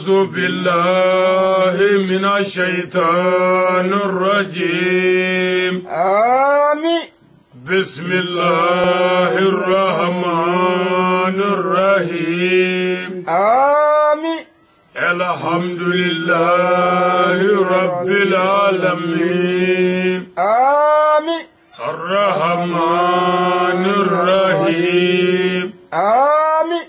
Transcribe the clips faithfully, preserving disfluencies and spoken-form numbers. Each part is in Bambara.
أعوذ بالله من الشيطان الرجيم آمين بسم الله الرحمن الرحيم آمين الحمد لله رب العالمين آمين الرحمن الرحيم آمين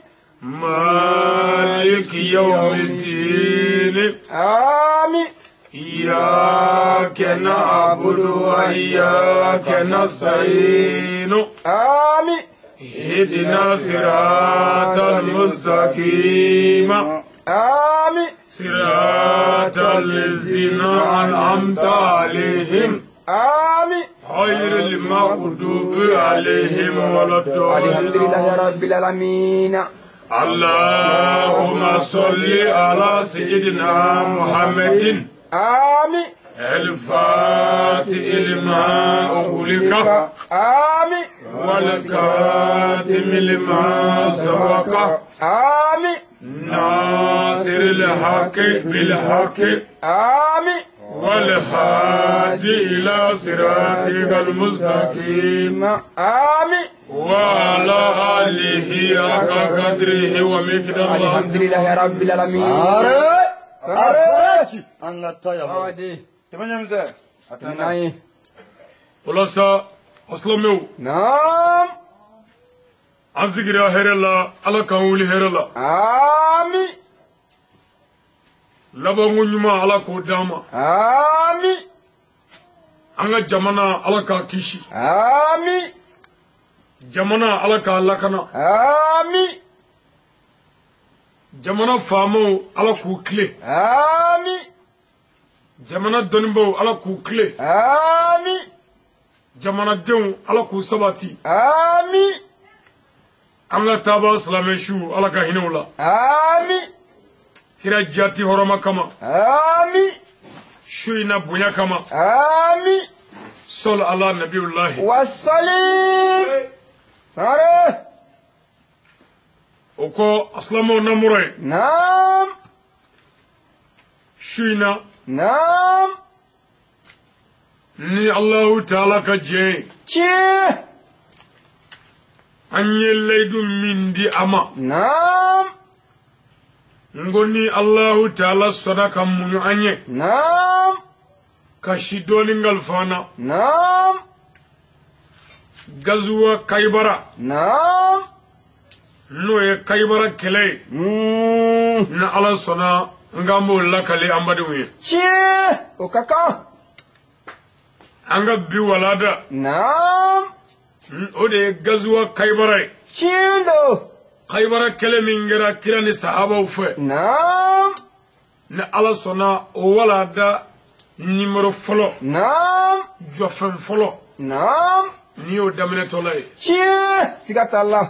مالك يوم الدين آمين إياك نعبد وإياك نستعين آمين اهدنا صراط المستقيم آمين صراط الذين أنعمت عليهم آمين غير المغضوب عليهم ولا الحمد لله الضالين رب العالمين اللهم صل على سيدنا محمد آمين الفاتح لما أغلق آمين والكاتم لما سبق آمين ناصر الحق بالحق آمين والهادي إلى صراطك المستقيم آمين وعلى آله حق قدره ومقداره الحمد لله رب العالمين Afarachi angataya. Hadi. Temanyamze. Atanai. ولسا أسلموا Nam. أزغرا هرلا على كوني هرلا Ami. لبعو نيما على كوداما Ami. أنغا جمانا على كاكيشي Ami. جمانا على كالاكنا Ami. جمانا فامو على كوكلي Ami. جمانا دنبو على كوكلي Ami. جمانا دون على كوسباتي Ami. أنغا تابا سلامشو على كهينولا Ami. هيرا جاتي هرما كما Ami. شوينا بنيا كما Ami. صل على نبي الله Wassalim. Sare. وكو أسلمو نموري Nam. شوينا Nam. ni Allahu Ta'ala ka je Chi. anye leidu mindi ama Nam. ngoni Allahu Ta'ala sadaka munyu anye Nam. kashidoni ngalfana Nam. gazuwa kaibara Nam. no ye kaibara kele Mm. na ala sona ngambo lakale ambadu ye Chi. Okaka. anga bi walada Nam. ode gazuwa kaibara Chindo. kaibara kele mingera kirani sahaba ufe Nam. na ala sona walada numero folo Nam. jofen folo Nam. ni o damene tolay Chi. Sigatalla.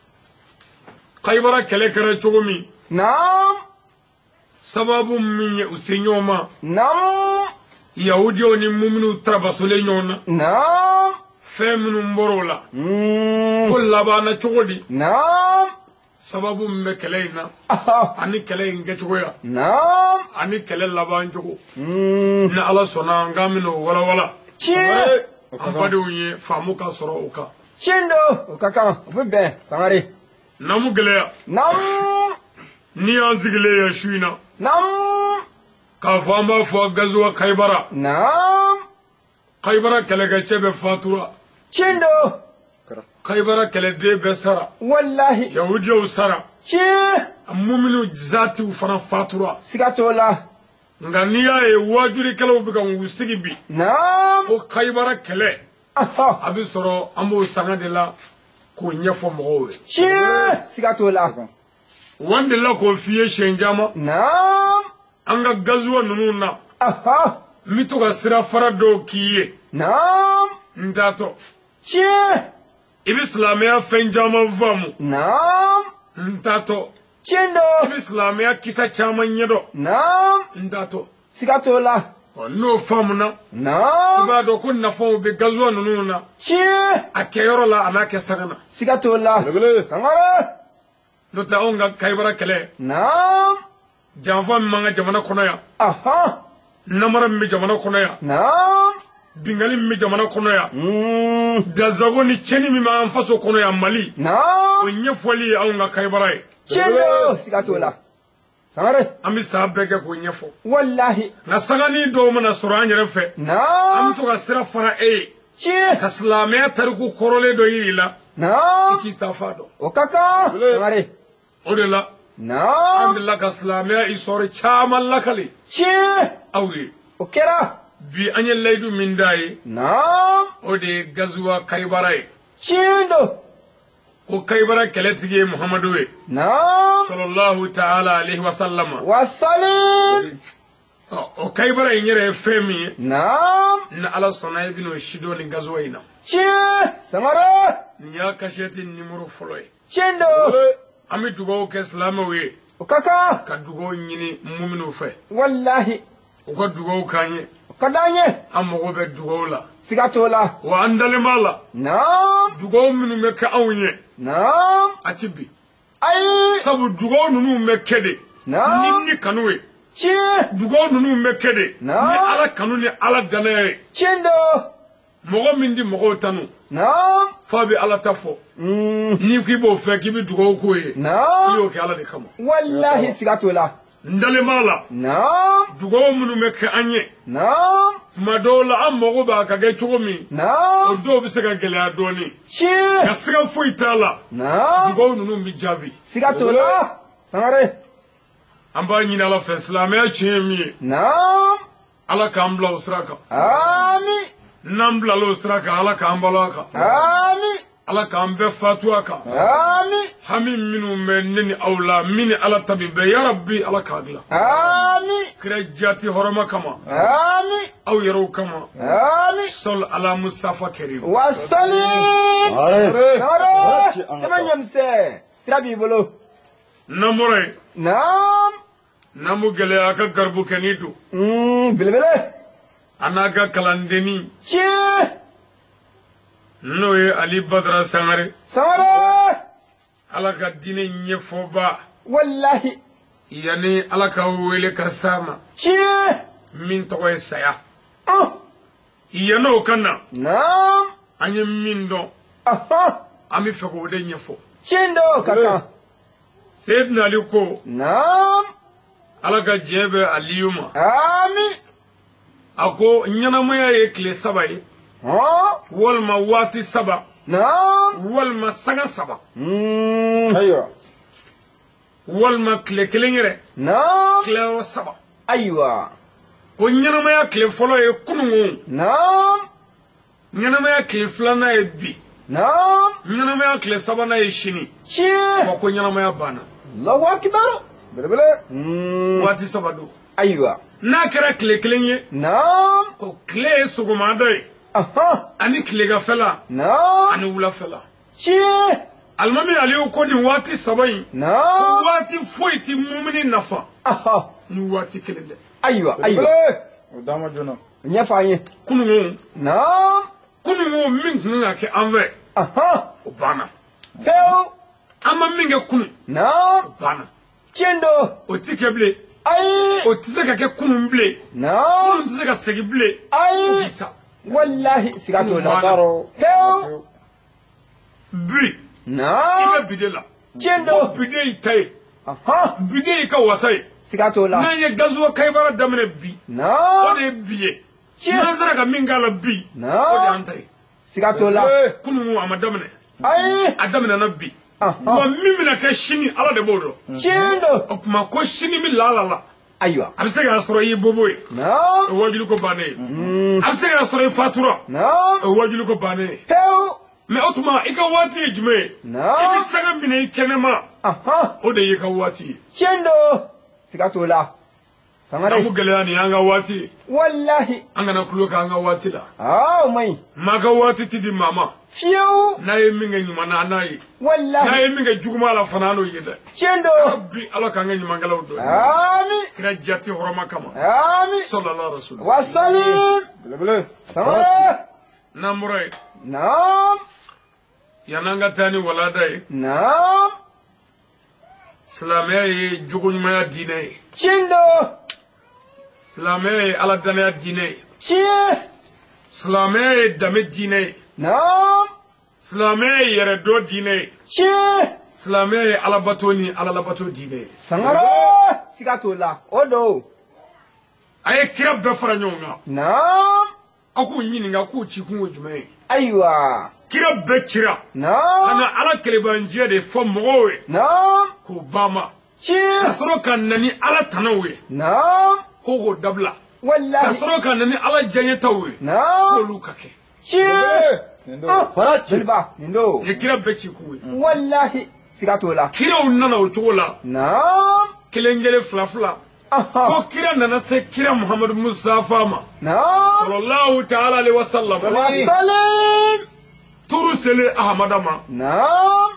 kaibara kele kare chogomi Nam. sababu minye usenyoma Nam. yahudiyo ni muminu trabasole nyona Nam. feminu mborola Mm. ko labana chogodi Nam. sababu mbe keleina Aha. ani kele nge chogoya Nam. ani kele laban chogo Mm. na ala sona ngamino wala wala Chi. ambade unye famuka soro uka Chindo. Okaka. Bube. Sangare. namu geleya Nam. ni azigile ya shuina Nam. ka famba fo gazuwa kaibara Nam. kaibara kele ga chebe fatura Chindo. kaibara kele de besara Wallahi. yahudiyo sara Chi. muminu zati ufana fatura Sigatola. nga niya ye wajuri kele bi kan usigi bi Nam. o kaibara kele Aha. abi soro ambo sanga de la ko nyefo mo Chi. Sigatola. wande la ko fiye shenjama Nam. anga gazuwa nunu na Aha. mito ga sira fara do kiye Nam. ndato Chi. ibi islamiya fenjama vamu Nam. ndato Chindo. ibi islamiya kisa chama nyedo Nam. ndato Sigatola. no famuna Nam. ba do ko na famu be gazuwa nunu na Chi. akeyoro la anake sagana Sigatola. Sangare. nota onga kaibara kele Nam. janfa min manga jamana kono ya aha namara min jamana kono ya naam bingali min jamana kono ya mm dazago ni cheni mi ma faso kono ya Mali naam o nyefoli au nga Kaybara chendo sigatola sangare ami sabeke ko nyefo wallahi na sagani do mana sura nyere fe naam am to ka sira fara e chi kaslame tariku korole do yirila naam ki tafado o kaka sangare odela naam alhamdulillah kaslame isore chama lakali chi awi o kera bi anye laydu min dai naam ode gazwa Kaybara chendo ko Kaybara keletigi Muhammadu we naam sallallahu ta'ala alayhi wa sallam wasalim o Kaybara nyere femi naam na ala sona ibn shido ni gazwa ina chi sangare nya kasheti nimuru foloy chendo ami dugo ke islamu we o kaka ka dugo nyini muminu fe wallahi o ka dugo kanye kadanye amogo be dugo la sigatola wa andale mala naam dugo minu me ka awnye naam atibi ay sabu dugo nunu me kede naam ninni kanwe chi dugo nunu me kede Naam. ni ala kanu ni ala dane chendo mogo mindi mogo tanu naam fabi ala tafo mm ni ki bo fe ki bi dugo ko ye naam yo ke ala de kamo wallahi sigatola ndale mala naam dugo munu me ka anye naam madola am mogo ba ka ge chogomi o naam do bi se ka gele adoni chi ka siga fo itala naam dugo nunu mi javi sigatola sangare amba nyina la fe islamia chemi naam ala ka ambla usraka ami nambla lo usraka ala ka ambala ka ami ala ka ambe fatwa ka ami hami minu menni awla mini ala tabibe ya rabbi ala ka agla ami krejati horoma kama ami aw yaro kama ami sol ala mustafa karim wasalim Are. sangare tamanyamse trabi bolo namore naam namu gele aka garbu kenidu mm bilbile anaga kalandeni chi noye ali badra sangare sangare ala ka dine nyefoba wallahi yani ala ka wele ka sama chi min to e saya ah yano kana naam anye min do aha ami feko de nyefo chindo kaka sayyidina ali ko naam ala ka jebe aliyuma ami ako nyanamaya ye kle sabai ha walma wati saba naam walma saga saba mm Aywa. walma kle kelengere naam kle saba aywa ko nyanamaya kle folo ye kunungu naam nyanamaya kle flana ye bi naam nyanamaya kle saba na ye shini chi ko ko nyanamaya bana Allahu akbar Bilbile. mm wati saba do aywa na kera kle kelenye naam ko kle suguma dai aha ani kle ga fela naam ani wula fela chi almami aliyo ko ni wati saba yi naam wati foiti mumini nafa aha ni wati kelende aywa aywa Bilbile. Udama jona. nyafanye kunungu naam kunungu min kunga ke anve aha o bana heu ama minge kunu naam bana chendo o tike ble ay o tise ka ke kunun ble naam kunun tise ka segi ble ay isa wallahi sigato la Taro. heu bi naam ibe bide la chendo bide itaye aha bide ka wasai sigato la na ye gazuwa Kaybara damene bi o naam de biye Chie. nanzara ka min gala bi o de naam antai sigato la Bilbile. kunun ama damene ay a damene na bi wa aha min mina ke shini ala de bodo chendo o kuma ko shini mi la la la aywa a bɛ se k'a sɔrɔ i ye bobo ye naam o wajulu ko bannen ye a bɛ se k'a sɔrɔ i fatura naam o wajulu ko bannen ye heu mɛ o tuma i ka waati ye jumɛn ye i bɛ naam saga minɛ i kɛnɛma aha o de y'i ka waati ye chendo sigato la n'an sangare ko gɛlɛya nin y'an ka waati ye wallahi an kana tulo k'an ka waati la ah mai maa ka waati ti di maa ma fiu n'a ye min kɛ ɲuman na an n'a ye n'a wallahi ye min kɛ juguman la fana an n'o ye dɛ chendo bi ala k'an kɛ ɲumankɛlaw dɔ ye ami kira jati hɔrɔma kama ami sallallahu alaihi wasallam wasalim Bilbile. sangare n'an bɔra yen naam yan'an ka taa ni walada ye naam silamɛya ye jogo ɲumanya diinɛ ye tiɲɛ don silamɛya ye ala danaya diinɛ ye tiɲɛ silamɛya ye danbe diinɛ ye naam silamɛya ye yɛrɛdɔn diinɛ ye tiɲɛ silamɛya ye alabato ni alalabato diinɛ ye sangare siga t'o la o don a ye kira bɛɛ fara ɲɔgɔn kan naam a k'u ɲininka k'u cikun ye jumɛn ye ayiwa kira bɛɛ cira ka naam na ala kelebanjɛ de fɔ mɔgɔw ye naam k'o banma ka tiɲɛ sɔrɔ ka na ni ala tanaw ye naam ko k'o dabila ka wallahi sɔrɔ ka na ni ala diyaɲɛtaw ye naam k'olu ka kɛ tiɲɛ ah Faraci. jeliba nin don ye kira bɛɛ cikun ye wallahi siga t'o la kiraw nana o cogo la naam kelen kelen fila fila aha fo kira nana se kira muhamadu musafa ma naam sallallahu ta'ala alaihi wasallam wasalim turu sele ahamada ma naam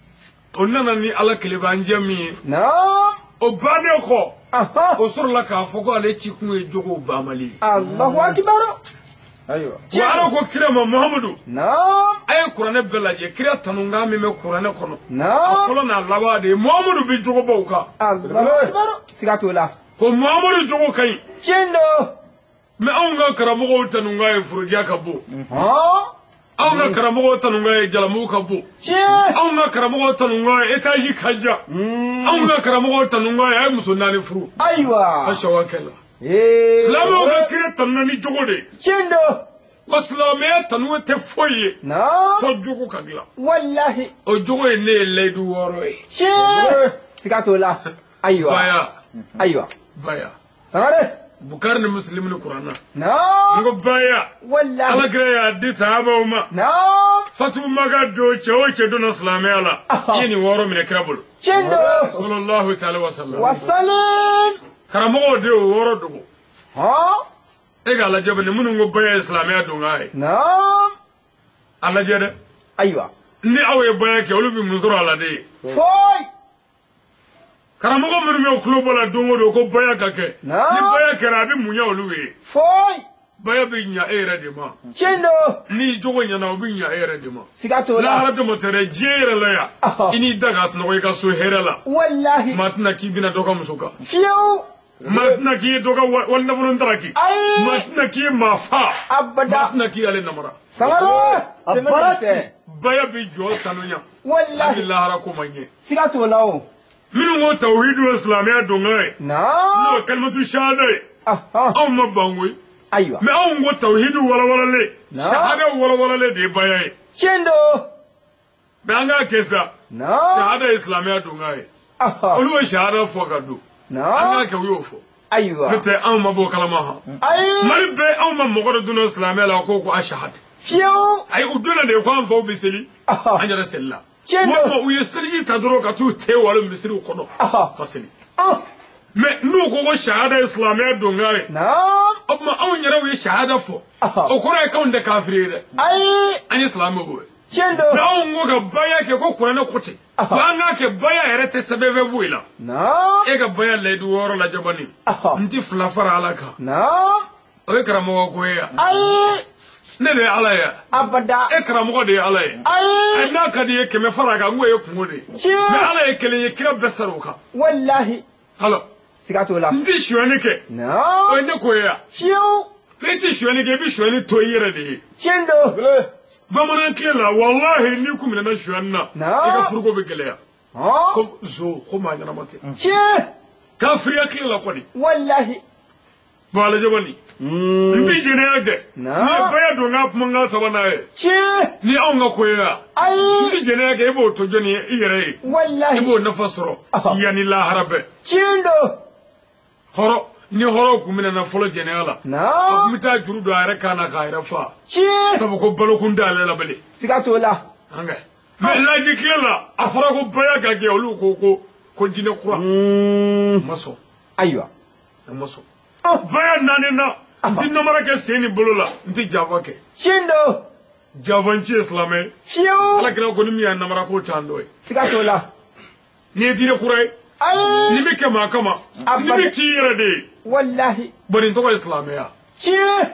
o nana ni ala kelebanjɛ min ye naam o bannen kɔ aha o sɔrɔla k'a fɔ ko ale cikun ye jogo banmali ye allahu akbar Ayiwa. wa ala ko kira ma muhamadu naam a ye kuranɛ bɛɛ lajɛ kira tanunkan min bɛ kuranɛ kɔnɔ a naam fɔlɔ n'a laban de ye muhamadu bɛ jogobaw kan allahu akbar siga t'o la ko muhamadu jogo ka ɲi tiɲɛ don mɛ anw ka karamɔgɔw tanunkan ye forodiya ka bon hɔn anw ka karamɔgɔw tanunkan ye jalamuw ka bon tiɲɛ anw ka karamɔgɔw tanunkan ye etazi ka jan anw ka karamɔgɔw tanunkan ye a ye muso naani furu ayiwa a sawa kɛla ee silamɛw ka kira tanuna ni jogo de ye tiɲɛ don ko silamɛya tanuwe tɛ foyi ye naam fo jogo ka dilan wallahi o jogo ye ne ye layidu wɔɔrɔ ye tiɲɛ siga t'o la ayiwa baya ayiwa baya sangare bukari ni muslim ni kuranna naam n ko baya wallahi alakira y'a di sahabaw ma naam fatuma ka don cɛ o cɛ donna silamɛya la i ye nin wɔɔrɔ minɛ kira bolo tiɲɛ don sallallahu ta'ala wa sallam wasalim karamɔgɔw de y'o wɔɔrɔ dogo hɔn e k'a lajɛ bani minnu ko baya ye silamɛya donkan ye naam a lajɛ dɛ ayiwa ni aw ye baya kɛ olu bɛ mun sɔrɔ a la de ye foyi karamɔgɔ minnu bɛ tulo bɔ la don o don ko baya ka kɛ Naam. ni baya kɛra a bɛ mun ɲɛ olu ye foyi baya bɛ ɲɛ e yɛrɛ de ma tiɲɛ don ni jogo ɲɛna o bɛ ɲɛ e yɛrɛ de ma siga t'o la lahara dama tɛ dɛ diɲɛ yɛrɛ la yan Ahɔ. i n'i da k'a sunɔgɔ i ka so hɛrɛ la wallahi maa tɛna k'i bɛna dɔ ka muso kan fiyewu maa tɛna k'i ye dɔ ka wa- wali nafolo ntaraki Ayi. maa tɛna k'i ye maa fa maa abada tɛna k'i ale namara sangare A tɛmɛ baara nin fɛ baya bɛ jɔ sanuya hali wallahi lahara ko ma ɲɛ siga t'o la o minnu ko tawhidu ye silamɛya donkan ye naam n'o ye kalimatu shahada ye aha anw ma ban koyi ayiwa mɛ anw ko tawhidu walawalalen Naam. shahada walawalalen de ye baya ye tiɲɛ don mɛ an k'a kɛ sa naam shahada ye silamɛya donkan ye aha olu bɛ shahada fɔ ka don an naam k'a kɛ u y'o fɔ ayiwa n'o tɛ anw ma bɔ o kalama han ayi mali bɛɛ anw ma mɔgɔ dɔ donna silamɛya la ko ko ashahad fiyewu ayi u donna de ko an faw bɛ seli Aha. an yɛrɛ selila Tiɲɛ don. walima u ye seliji ta dɔrɔn ka t'u te wali misiriw kɔnɔ Aha. ka seli ah mɛ n'u ko ko shahada ye silamɛya donkan ye naam o tuma anw yɛrɛw ye shahada fɔ Aha. o kɔrɔ ye k'anw tɛ kafiri ye dɛ ayi an ye silamɛw ye tiɲɛ mɛ don anw ko ka baya kɛ ko kuranɛ ko ten Aha. wa an k'a kɛ baya yɛrɛ tɛ sɛbɛnfɛn foyi la naam e ka baya layidu wɔɔrɔ lajɛ bani Aha. n ti fila fara ala kan naam o ye karamɔgɔ ko ye yan ayi ne de ye ala ye abada e karamɔgɔ de ye ala ye ayi ɛ n'a ka di ye kɛmɛ fara a kan n ko ye kungo de ye Tiɲɛ. mɛ ala ye kelen ye kira bɛɛ sara o kan wallahi alors siga t'o la n ti suyɛni kɛ o naam ye ne ko ye yan fiyewu mɛ i ti suyɛni kɛ i bɛ suyɛni to i yɛrɛ de ye tiɲɛ don Bile. bamanan tile la walahi n'i kun minɛna suyɛni na Naam. i ka furuko bɛ gɛlɛya hɔn ko zo ko maa ɲɛnama tɛ tiɲɛ kafiriya tile la kɔni wallahi bon ala jabani n ti jɛnɛya kɛ Naam. ni ye baya don n ka kumakan sabanan ye tiɲɛ ni anw ka ko ye yan n ayi ti jɛnɛya kɛ i b'o to jɔnni ye i yɛrɛ ye i wallahi b'o nafa sɔrɔ Aha. yanni lahara bɛɛ tiɲɛ don hɔrɔ ni hɔrɔw kun minɛna fɔlɔ jɛnɛya la a kun naam bɛ taa juru don a yɛrɛ kan na k'a yɛrɛ fa tiɲɛ sabu ko balokun t'ale la bilen siga t'o la an kɛ mɛ laji tile la a fɔra ko baya ka kɛ olu ko ko ko jinɛ kura Mm, ma sɔn ayiwa a ma sɔn ah baya naani na n ti namara kɛ sen ni bolo la n ti janfa kɛ tiɲɛ don janfanci ye silamɛ fiyewu ala kira ko ni min y'a namara k'o t'an dɔ ye siga t'o la ni ye diinɛ kura ye ni ayi bɛ kɛ maa kama ni Abada. bɛ k'i yɛrɛ de ye wallahi bɔn nin tɔgɔ ye silamɛya tiɲɛ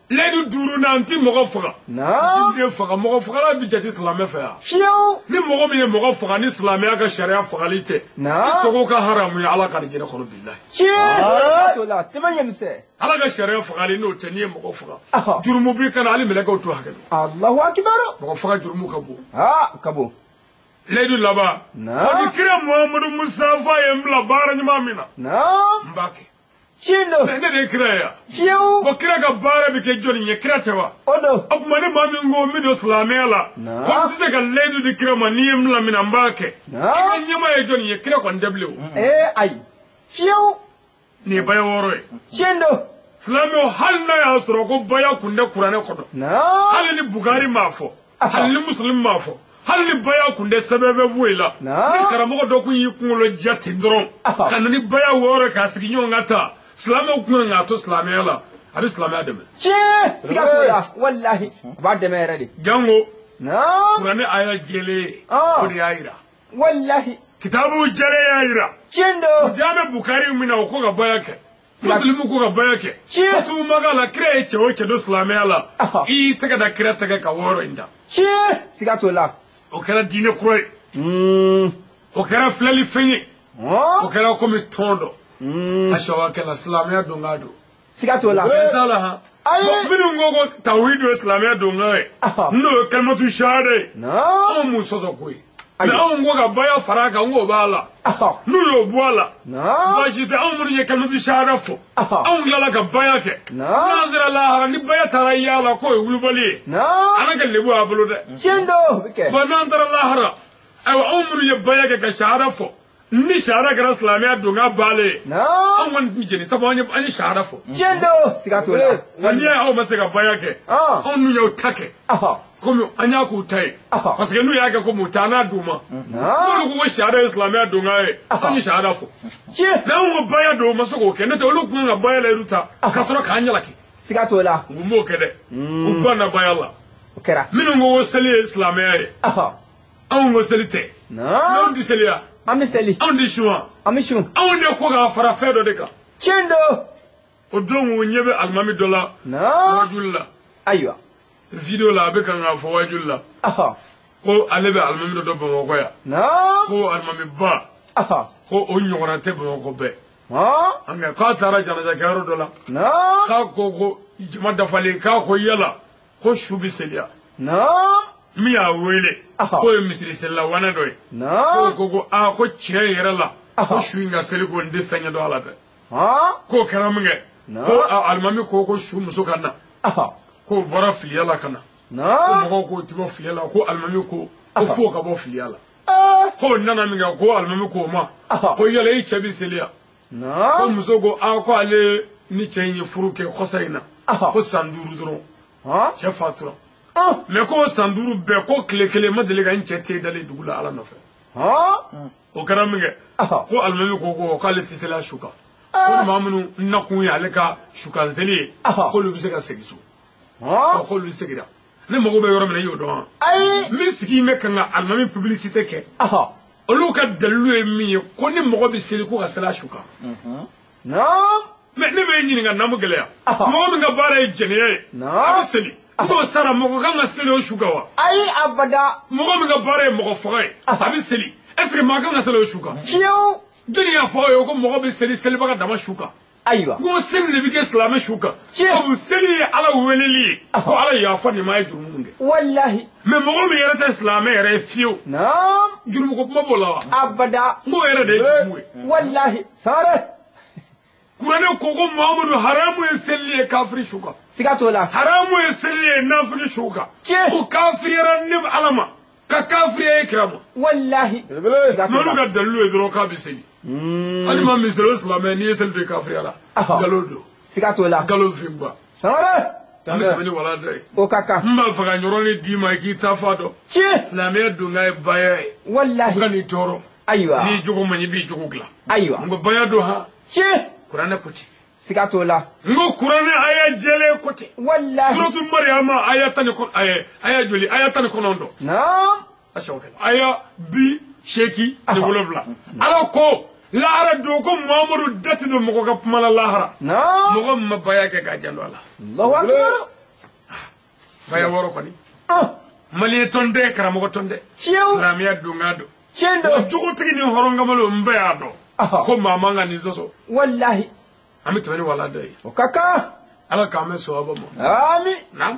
layidu duuru na an ti mɔgɔ faga naam n den faga mɔgɔ fagala bi jate silamɛ fɛ yan fiyewu ni mɔgɔ min ye mɔgɔ faga ni silamɛya ka sariya fagali tɛ naam i sogo ka haramu ye ala ka nin jinɛ kɔnɔ bilahi tiɲɛ to la tɛmɛ ɲɛmisɛ ala ka sariya fagali n'o tɛ n'i ye mɔgɔ faga Ɔhɔ. jurumu b'i kana hali mɛlɛkɛw to hakɛ dɔn Allahu akibaru mɔgɔ faga jurumu ka bon ah ka bon layidu laban Naam. ko ni kira muhamadu musafa ye n bila baara ɲuman min na naam n b'a kɛ tiɲɛ do ne de ye kira ye yan fiyewu ko kira ka baara bɛ kɛ jɔnni ye kira tɛ wa o do o tuma ni maa min ko n bɛ don silamɛya la Naam. fo n tɛ se ka layidu di kira ma n'i ye n bila minɛ n b'a kɛ Naam. i ka ɲɛmaa ye jɔnni ye kira kɔni tɛ bilen o ee ayi fiyewu nin ye baya wɔɔrɔ ye tiɲɛ do silamɛw hali n'a y'a sɔrɔ ko baya kun tɛ kuranɛ kɔnɔ naam hali ni bukari m'a fɔ Aha. hali ni musulumi m'a fɔ hali ni baya kun tɛ sɛbɛnfɛ foyi la Naam. ni karamɔgɔ dɔ kun y'i kunkolo ja ten dɔrɔn Aha. ka na ni baya wɔɔrɔ k'a sigi ɲɔgɔn ka ta silamɛw kun kan k'a to silamɛya la a bɛ silamɛya dɛmɛ tiɲɛ siga t'o la walahi a b'a dɛmɛ yɛrɛ de jango naam kuranɛ aya jɛlen Ah. o de y'a jira walahi kitabu jɛlen y'a jira tiɲɛ do jaa bɛ bukari min na o ko ka baya kɛ musulumi ko ka baya kɛ Tiɲɛ. ka tugu maga la kira ye cɛ o cɛ don silamɛya la Aha. i y'i tɛgɛ da kira tɛgɛ ka wɔɔrɔ in da tiɲɛ siga t'o la o kɛra diinɛ kura ye Mm. o kɛra filɛli fɛn ye o Hɔn? kɛra komi tɔn dɔ Mm. a sɔwa kɛla silamɛya don ka don siga t'o la fɛn t'a la han Ayi. Bon, minnu ko ko tawhidu ye silamɛya don ka ye Aha. n'o ye kalimatu shahada ye naam anw m'u sɔsɔ ko ye Ayi. mɛ anw ko ka baya fara a kan n k'o b'a la Aha. n'u y'o bɔ a la naam baasi tɛ anw minnu ye kalimatu shahada fɔ Aha. anw tilala ka baya kɛ Naam. n'an sera lahara ni baya taara yaala k'o ye wulibali ye naam ala ka lebu a bolo dɛ tiɲɛ do bɛ kɛ bon n'an taara lahara ayiwa anw minnu ye baya kɛ ka shahada fɔ ni shahada kɛra silamɛya don ka baale ye naam anw kɔni tun jeni sabu an ye an ye shahada fɔ tiɲɛ do siga t'o la nka n'i y'a aw ma se ka baya kɛ Ah. anw n'u y'aw ta kɛ Aha. komi an y'a k'u ta ye Aha. parce que n'u y'a kɛ komi u ta n'a d'u ma naam n'olu ko ko shahada ye silamɛya don ka ye anw ye shahada fɔ tiɲɛ mɛ anw ka baya don u ma se k'o kɛ n'o tɛ olu kun kan ka baya layidu ta ka sɔrɔ k'an jalaki siga t'o la u m'o kɛ dɛ u banna baya la o kɛra minnu ko ko seli ye silamɛya ye Aha. anw ko seli tɛ naam anw tɛ seliya an bɛ seli anw tɛ suwa an bɛ sun anw de ko k'a fara fɛn dɔ de kan tiɲɛ do o don u ɲɛ bɛ alimami dɔ la naam wajuli la ayiwa video la a bɛ kan k'a fɔ wajuli la Aha. ko ale bɛ alimami dɔ dɔn bamakɔ yan naam ko alimami ba Aha. ko o ɲɔgɔnna tɛ bamakɔ bɛɛ Hɔn? an kɛ k'a taara janajakɛyɔrɔ dɔ la naam k'a ko ko jama dafalen k'a ko yala ko su bɛ seliya naam min y'a wele Aha. k'o ye misiri selila wane dɔ ye ko naam ko ko aa ko tiɲɛ yɛrɛ la Aha. ko su in ka seli ko n tɛ fɛn ɲɛ dɔn a la dɛ Hɔn? k'o kɛra min kɛ Non. ko a alimami ko ko su muso ka na Aha. k'o bɔra filiya la ka na ko naam mɔgɔw k'o ti bɔ filiya la ko alimami ko ko f'o ka bɔ filiya la Eh, k'o nana min kɛ ko alimami k'o ma Aha. ko yala i cɛ bɛ seliya ko naam muso ko aa ko ale ni cɛ in ye furu kɛ kɔsa in na Aha. ko san duuru dɔrɔn Hɔn? cɛ fatura Ah, mɛ k'o san duuru bɛɛ ko tile kelen ma deli ka n cɛ te dalen dugu la ala nɔfɛ hɔn? o kɛra min kɛ Aha. ko alimami ko ko k'ale tɛ seliya su kan ko ni maa minnu nakun ye ale ka sukan seli ye Aha. k'olu bɛ se ka segin so Hɔn? k'olu segira ne mago bɛ yɔrɔ min na i y'o dɔn wa Ayi. min sigi bɛ kan ka alimami publicité kɛ Aha. olu ka dalilu ye min ye ko ni mɔgɔ bɛ seli ko ka seli a su kan naam mɛ ne bɛ ɲininka namu gɛlɛya Aha. mɔgɔ min ka baara ye jɛnɛya ye Non. a bɛ seli n'o sara mɔgɔ kan ka seli o su kan wa ayi abada mɔgɔ min ka baara ye mɔgɔ faga ye a bɛ seli est ce que maa kan ka seli o su kan fiyewu jɔnni y'a fɔ aw ye ko mɔgɔ bɛ seli selibaga dama su kan ayiwa ko seli de bɛ kɛ silamɛ su kan Tiɲɛ. sabu seli ye ala weleli ye ko ala yafa nin ma ye juru minnu kɛ wallahi mɛ mɔgɔ min yɛrɛ tɛ silamɛ yɛrɛ ye fiyewu naam jurumu ko kuma b'o la wa abada n k'o yɛrɛ de ye jurumu ye wallahi sare kuranɛ ko ko mahamadu haramu ye seli ye kafiri su kan siga t'o la haramu ye seli ye nafili su kan Tiɲɛ. ko kafiriyara ne ala ma ka kafiriya ye kira ma wallahi Belebele. siga t'o n'olu la ka dalilu ye dɔrɔn k'a bɛ seli hali maa min seli o silamɛ n'i ye seli to i kafiriyara Aha. nkalon don siga t'o la nkalon fin ba sare an bɛ tɛmɛ ni wala da ye o ka kan n b'a fɛ ka ɲɔrɔnin d'i ma i k'i ta fa dɔn tiɲɛ silamɛya don ka ye baya ye u ka wallahi n'i tɔɔrɔ ayiwa n'i jogo man ɲi i b'i jogo dilan ayiwa n ko baya don ha tiɲɛ kuranɛ ko ten siga t'o la n ko kuranɛ aya jɛlen ko ten wallahi suratu mariyama aya tan ni kɔn aya aya joli aya tan ni kɔnɔntɔn naam a sɛw kɛ aya bi seeki ni wolonfila ala ko lahara don ko muhamadu dati don mɔgɔ ka kuma la lahara naam mɔgɔ min ma baya kɛ k'a janto a la allahu akbar faya woro koni ah mali tonde karamo tonde fiu islamia dungado chendo jogo tigi ni horonga malo mbaya do ko mama nga ni zoso wallahi ami tawani wala dai o kaka ala kame so abamo ami nam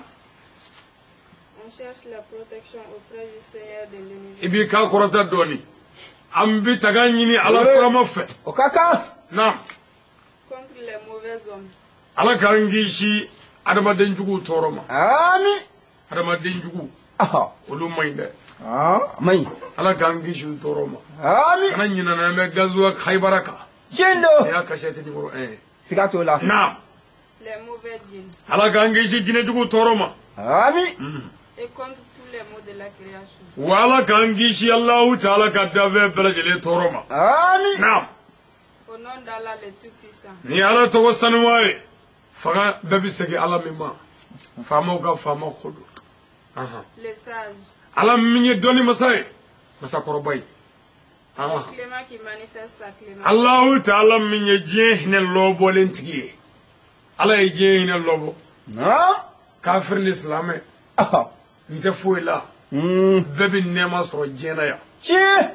on cherche la protection auprès du Seigneur de l'univers ibi ka korota doni ambi taganyini ala fama fe o kaka nam contre les mauvais hommes ala kangishi adama denjugu toroma ami adama denjugu ah olu moinde ah mai ala kangishi toroma ami kana nyina na me gazwa khaybaraka chendo ya kashete numero un sigato la nam les mauvais djinns ala kangishi jinejugu toroma ami et contre tous les maux de la création wala kangishi allah taala kadave belajele toroma ami nam au nom d'Allah le Tout-Puissant ni ala to wasanu waye faga babi segi ala mimma fama ga fama khodo aha les sages ala minye doni masay masa korobay aha clément qui manifeste sa clémence allah taala minye jehne lobo lentigi ala e jehne lobo na kafir l'islam ah nte foila mm babi nema so jena ya chi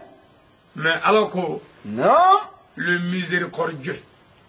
mais ala ko no le miséricordieux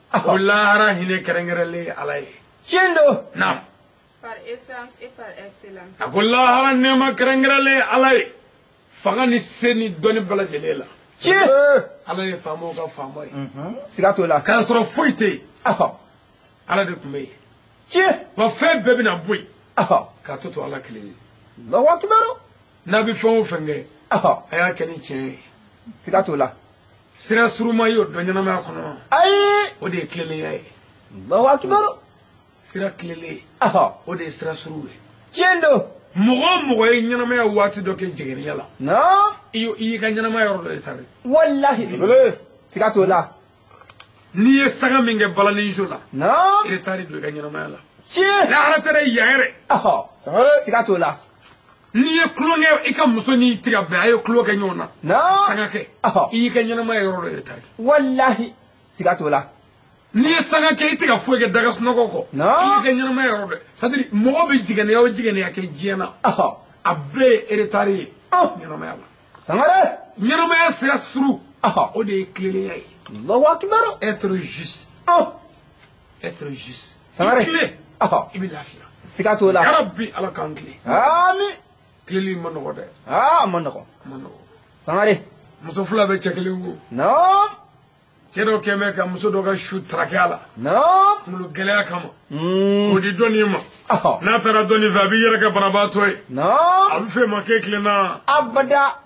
Allah hine kerengerele alay chendo nam par essence et par excellence akullah nema kerengerele alay fagani seni doni bala jelela chi alay famo ga famay sigato la ka soro foite ah ala de kumbe chi wa fe bebi na boy ah ka toto ala kele Allahu akbar nabi fo fenge ah aya keni che sigato la sira suruma yo donyana ma kono ay o de klele yai Allahu akbar sira klele ah o de sira suruwe chendo mogo mogo e nyana ma wati do ke jigeni yala no iyo yi ka nyana ma yoro do tare wallahi sigato la ni ye saga minge balani jola no ile tari do ka nyana ma yala chi la ara tare yare ah sigato la ni ye klonge e ka musoni tiga ba ayo kloke nyona no saga ke ah yi ka nyana ma yoro do tare wallahi sigato la ni ye saga ke tiga foge daga snogo ko no yi ka nyana ma yoro do sadiri mo be jigene yo jigene ya ke jena ah abbe ere tari ah nyana ma yala sangare nyana ma ya sira suru ah o de klele yai Allahu akbar être juste ah être juste sangare clé ah ibi lafiya sigato la ya rabbi ala kan clé ami clé man ko de ah man ko man ko sangare muso fula be ceklingu no cedo keme ka muso do ga shu trakala no mulu gelaya kama mm ko di doni ma ah na tara doni va bi yere ka baraba toy no alu fe ma ke clé na abada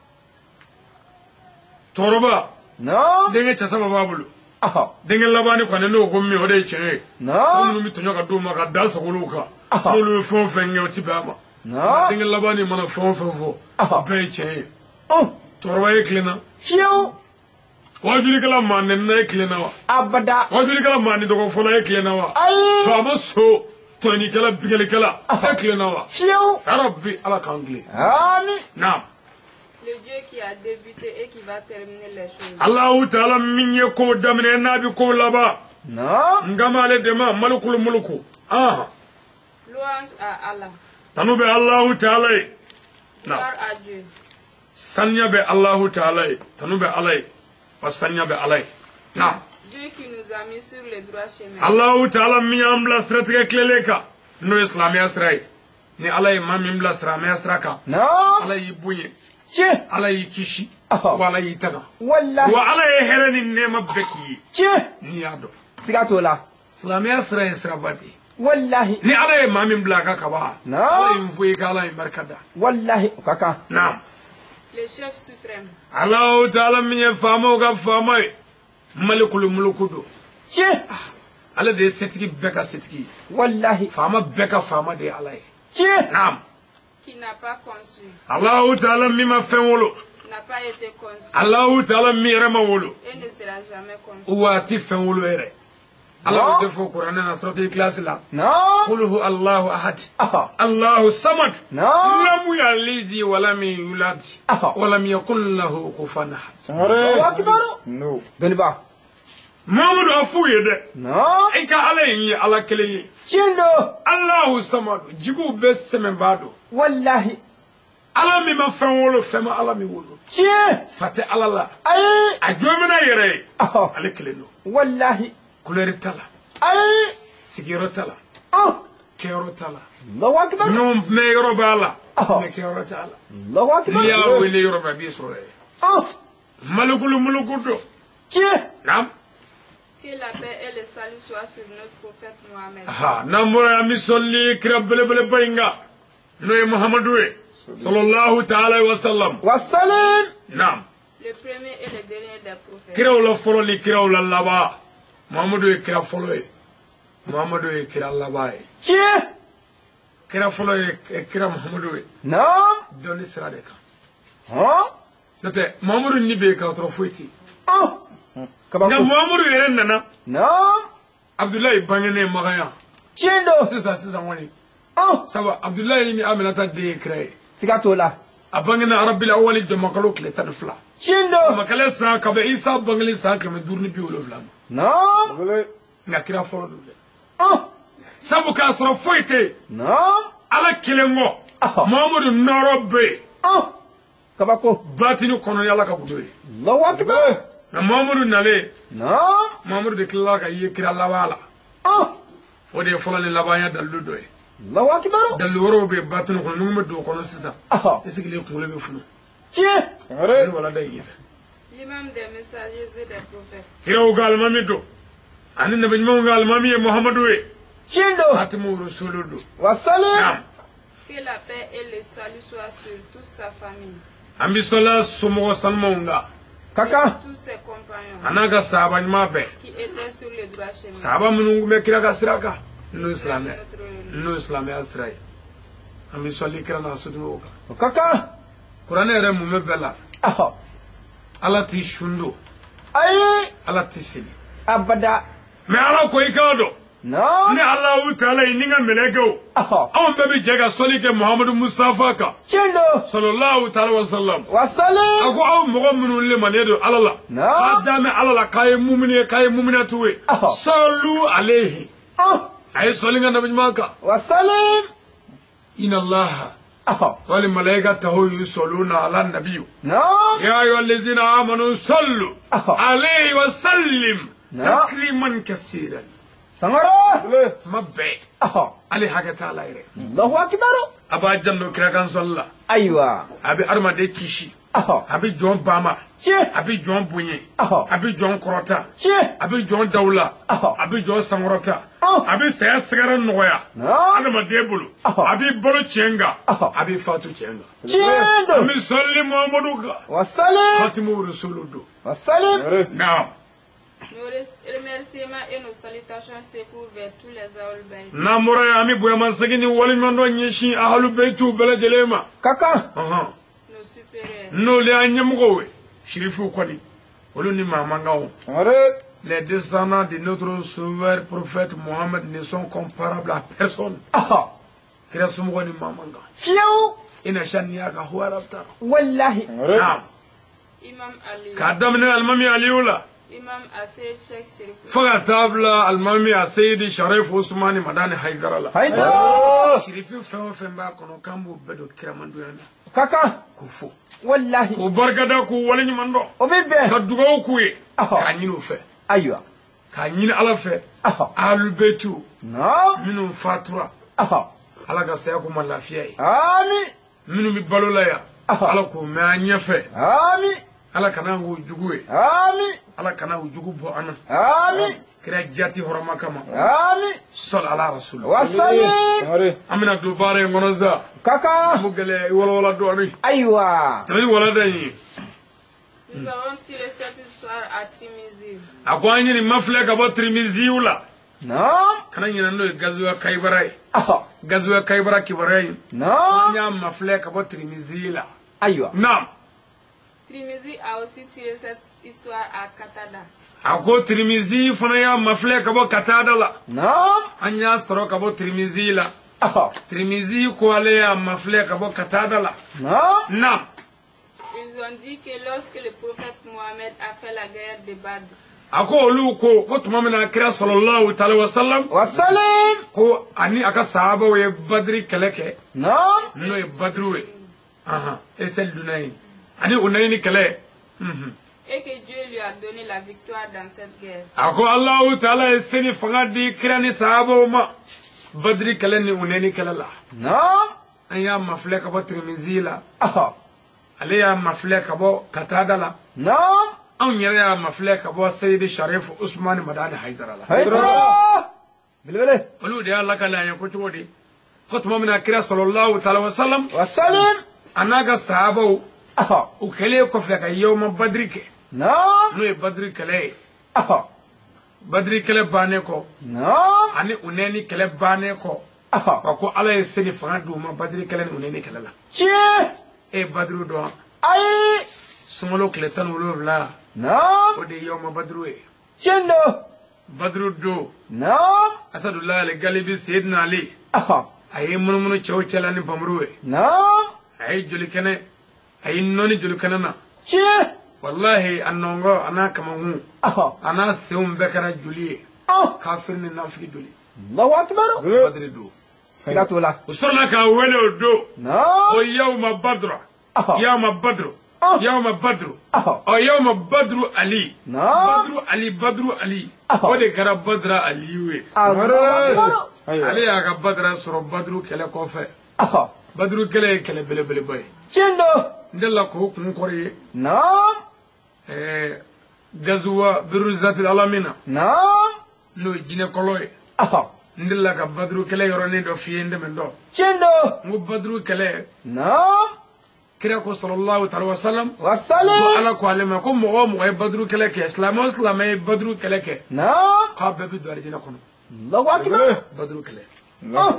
toroba no denge chasa baba bulu ah denge labani ko ne no ko mi o de chere no ko mi tonyo ka do ma ka da so luka Ah. mulu fo fe nge o ti ba ma no denge labani mana fo fo fo Ah. be chere oh toroba e clé na fiu wajuli kala manne na e clé na wa abada wajuli kala manne do ko fo na e clé na wa ay so ama so toni kala bigale kala e clé na wa fiu ya rabbi ala kangle ami na le Dieu qui a débuté et qui va terminer les choses allah taala minye ko damne nabi ko laba no ngamale dema malukul muluku ah louange à Allah tanube allah taala na gloire à Dieu sanya be allah taala tanube alai wasanya be alai na Dieu qui nous a mis sur le droit chemin allah taala miyam la strategie kleleka no islamia strai ni alai mamim la islamia straka no alai bunye chi alai kishi Ah. wala yitaga wallahi wa alai herani nema beki chi ni yado sigato la islamia strai strabadi wallahi ni alai mamim blaka kaba No. alai mfuyi kala barkada wallahi kaka na'am le chef suprême Allah ta'ala min fama ga fama malikul mulkudo chi ala de setigi beka setigi wallahi fama beka fama de Allah chi na'am qui n'a pas conçu Allah ta'ala mima fenwolo n'a pas été conçu Allah ta'ala mi rama wolo et ne sera jamais conçu wati fenwolo ere Allah de fo Qur'an na suratul ikhlas la no qul hu Allahu ahad ah Allahu samad no lam yalid wa lam yulad Ah. wa lam yakul lahu kufuwan ahad Sangare. Allahu akbar No. doni ba Mamadou a fou ye de. Non. E ka ala yi ala kele ye. Chindo. Allahu samadu jigu be semen bado. Wallahi. Ala mi ma fen wolo fema ala mi wolo. Chi. Fate ala la. Ay. A jomina yere. Oh. Ale kele no. Wallahi. Couleur tala. Ay. Sigiro tala. Oh. Kero tala. Allahu akbar. No me yoroba la. Oh. Me kero tala. Allahu akbar. Ya wele yoroba bisro. Oh. Malukulu mulukudo. Chi. Nam. Que la paix et le salut soient sur notre prophète Mohammed. Ha, namura mi solli kirabele bele bainga. No Muhammadu sallallahu ta'ala wa sallam. Wa salam. Nam. Le premier et le dernier des prophètes. Kiraw la folo li kiraw la laba. Muhammadu e kira folo e. Muhammadu e kira laba e. Chi. Kira folo e kira Muhammadu e. Non. Doni sira de kan. Oh. Nate Muhammadu ni be ka tro foiti. Oh. Nga Kabako. Muhammadu yere nana. Non. Abdullahi bangene magaya. Chindo. Sisa sisa wani. Oh. Saba Abdullahi ni Aminata de kire. Sigatola. Abangene Arabil awali de makalo kle tanfla. Chindo. Makale sa kabe Isa bangale sa kame durni bi wolo blam. Non. Nga kira folo dule. Oh. Sabu ka soro foite. Non. Ala kilengo. Oh. Muhammadu norobe. Oh. Kabako. Batinu kono yala ka budoy. Allahu akbar. Na Muhammadu nale. Non. Muhammadu de kila ka ye kira lawala. Oh. Fode fola ni labanya dalu doy. Allahu akbar. Dalu woro be batinu kono nume do kono sita. Oh. Esigile kungule be funu. Chi. Wala day. L'imam des messagers et des prophètes. Kira ugal mamido. Ani nabi mungal mami Muhammadu e. Chindo. Fatimu rasuludu. Wa salam. Nam. Que la paix et le salut soient sur toute sa famille. Ambi sola sumo salmonga. Kaka. Tous ses compagnons Anaga sahaba nyuma be. qui étaient sur le droit chemin. Sahaba mungu me kira ka siraka. No islamé. Notre No islamé astray. Ambi soli kira na sudu ka. Kaka. Qur'an ere mu me bela. Oh. Ala ti shundo. Ay. Ala ti sili. Abada. Me ala ko ikado. Non. Ne Allah ta'ala ininga melego. Oh. Awon be bi jega soli ke Muhammadu Mustafa ka. Chindo. Sallallahu ta'ala wa sallam. Wa salam. Ako aw mogo minnu le manedo alala. No. Ka dame alala kay mumine kay mumina tuwe. Oh. Sallu alayhi. Oh. Ay solinga nabi maka. Wa salam. Inna Allah Oh. wal malaikatahu yusalluna ala nabiyyi. Non. Ya ayyuhalladhina amanu sallu Oh. alayhi wa sallim No. tasliman kaseeran. Sangara. Mabbe Oh. ali hagata ala ire. Allahu akbar. Aba janno kira kan salla. Aywa. Abi armade kishi. Oh. Abi jon bama. Chi. Abi jon bunye. Oh. Abi jon korota. Chi. Abi jon dawla. Oh. Abi jon samurata. Oh. Abi saya sigara noya. No. Adama debulu. Oh. Abi bolo chenga. Oh. Abi fatu chenga. Chindo. Ami salli Muhammadu ka. Wa salam. Fatimu rasuludu. Wa salam. Naam. Nos remerciements et nos salutations secourent vers tous les Ahlul Bayt. Namura ya ami boya masagini wali mando nyeshi ahlu baitu bela jelema. Kaka. Aha. Nos supérieurs. No le anyamgowe. Shirifu kwani. Wolu ni mamangao. Les descendants de notre sauveur prophète Mohammed ne sont comparables à personne. Oh. Kira sumo ni mamanga. Fiu. Ina shaniya ka huwa rabtar. Wallahi. Naam. Imam Ali. Kadamne almami aliula. Imam Asir Sheikh Sherif. Faga tabla almami asayidi Sharif Usmani madani Haydarala. Haydara. Shirifu fewo femba kono kambu bedo kiramandu yana. Kaka. Kufu. Wallahi. Ku barkada ku wali nyumando. Obibe. Ka dugaw ku ye. Oh. Ka nyinu fe. Aywa. Ka nyini ala fe. Oh. Ahlul baitu No. minu fatura. Oh. Ala ka saya ko malafiya yi. Ami. Minu mi balola ya. Oh. Ala ko me anyefe. Ami. Ala kana ngo jugu e. Ami. Ala kana jugu bo anan. Ami. Kira jati horoma kama. Ami. Sal ala rasul. Wa salam. Amina do bare ngonoza. Kaka. Mugale wala wala do ani. Aywa. Tabi wala dai. Nous avons tiré cette histoire à Trimizi. Akwani ni mafle ka bo Trimizi ula. No. Kana nyina no gazuwa Kaibarai. Oh. Gazuwa Kaibara kibarai. No. Nya mafle ka bo Trimizi la. Aywa. Naam. Trimizi a aussi tiré cette histoire à Katada. Ako Trimizi fana ya mafle ka bo Katada la. No. Anya stro ka bo Trimizi la. Oh. Trimizi ko ale ya mafle ka bo Katada la. Non. Naam. Ils ont dit que lorsque le prophète Mohammed a fait la guerre de Badr, ako olu ko ko tuma mina kira sallallahu ta'ala wa sallam wa sallam ko ani aka sahaba we badri keleke no no e badru we aha esel dunay ani unayni kele mhm et que Dieu lui a donné la victoire dans cette guerre. ako Allah ta'ala eseni fanga di kira ni sahaba ma badri kele ni unayni kele la no aya mafleka ba Tirmizi la ah aliya mafleka bo katada la no an yɛrɛ y'a mafilɛ ka bɔ Seydi Sharif Usmani Madani Haidara la haydara bilbile olu de y'a lakale an ye ko cogo di ko tuma min na kira sallallahu ta'ala wa sallam wa sallam a n'a ka sahabaw ah u kɛlen kɔfɛ ka yawma badri kɛ no n'o ye badri kɛlɛ ye ah badri kɛlɛ bannen kɔ no ani unɛni kɛlɛ bannen kɔ ah wa ko ala ye seni fanga d'u ma badri kɛlɛ ni unɛni kɛlɛ la tiɲɛ e badru dɔn ayi sunkalo tile tan ni wolonwula no o de ye yawma badru ye tiɲɛ do badru don no Asadullah al-Galibi Sayyidina Ali ah a ye munumunu cɛw cɛla ni bamuru ye no a ye joli kɛnɛ a ye nɔni joli kɛnɛ na tiɲɛ wallahi a nɔngɔ a n'a kamankun ah a n'a senw bɛɛ kɛra joli ye ah kafiri ni nafigi joli Allahu akbar badiri don siga t'o la u sɔrɔla k'a wele o don no o yawma badra ah yawma badru ah yawma badru ah o yawma badru ali no badru ali badru ali o de kɛra badra aliyu ye Allahu akbar ale y'a ka badra sɔrɔ badru kɛlɛ kɔfɛ ah badru kɛlɛ ye kɛlɛ belebeleba ye tiɲɛ do n delila k'o kun kɔrɔ ye no ɛɛ gazuwa biruzatil alamina no n'o ye jinɛ kɔlɔ ye ah n delila ka badru kɛlɛ yɔrɔnin dɔ f'i ye n dɛmɛ dɔn tiɲɛ do n ko badru kɛlɛ no kira ko sallallahu ta'ala wa sallam wa ko sallam ala ko ale ma ko mɔgɔ o mɔgɔ ye badru kɛlɛ kɛ silamɛ o silamɛ ye badru kɛlɛ kɛ no k'a bɛɛ bi don alijinɛ kɔnɔ Allahu akbar badru kɛlɛ ah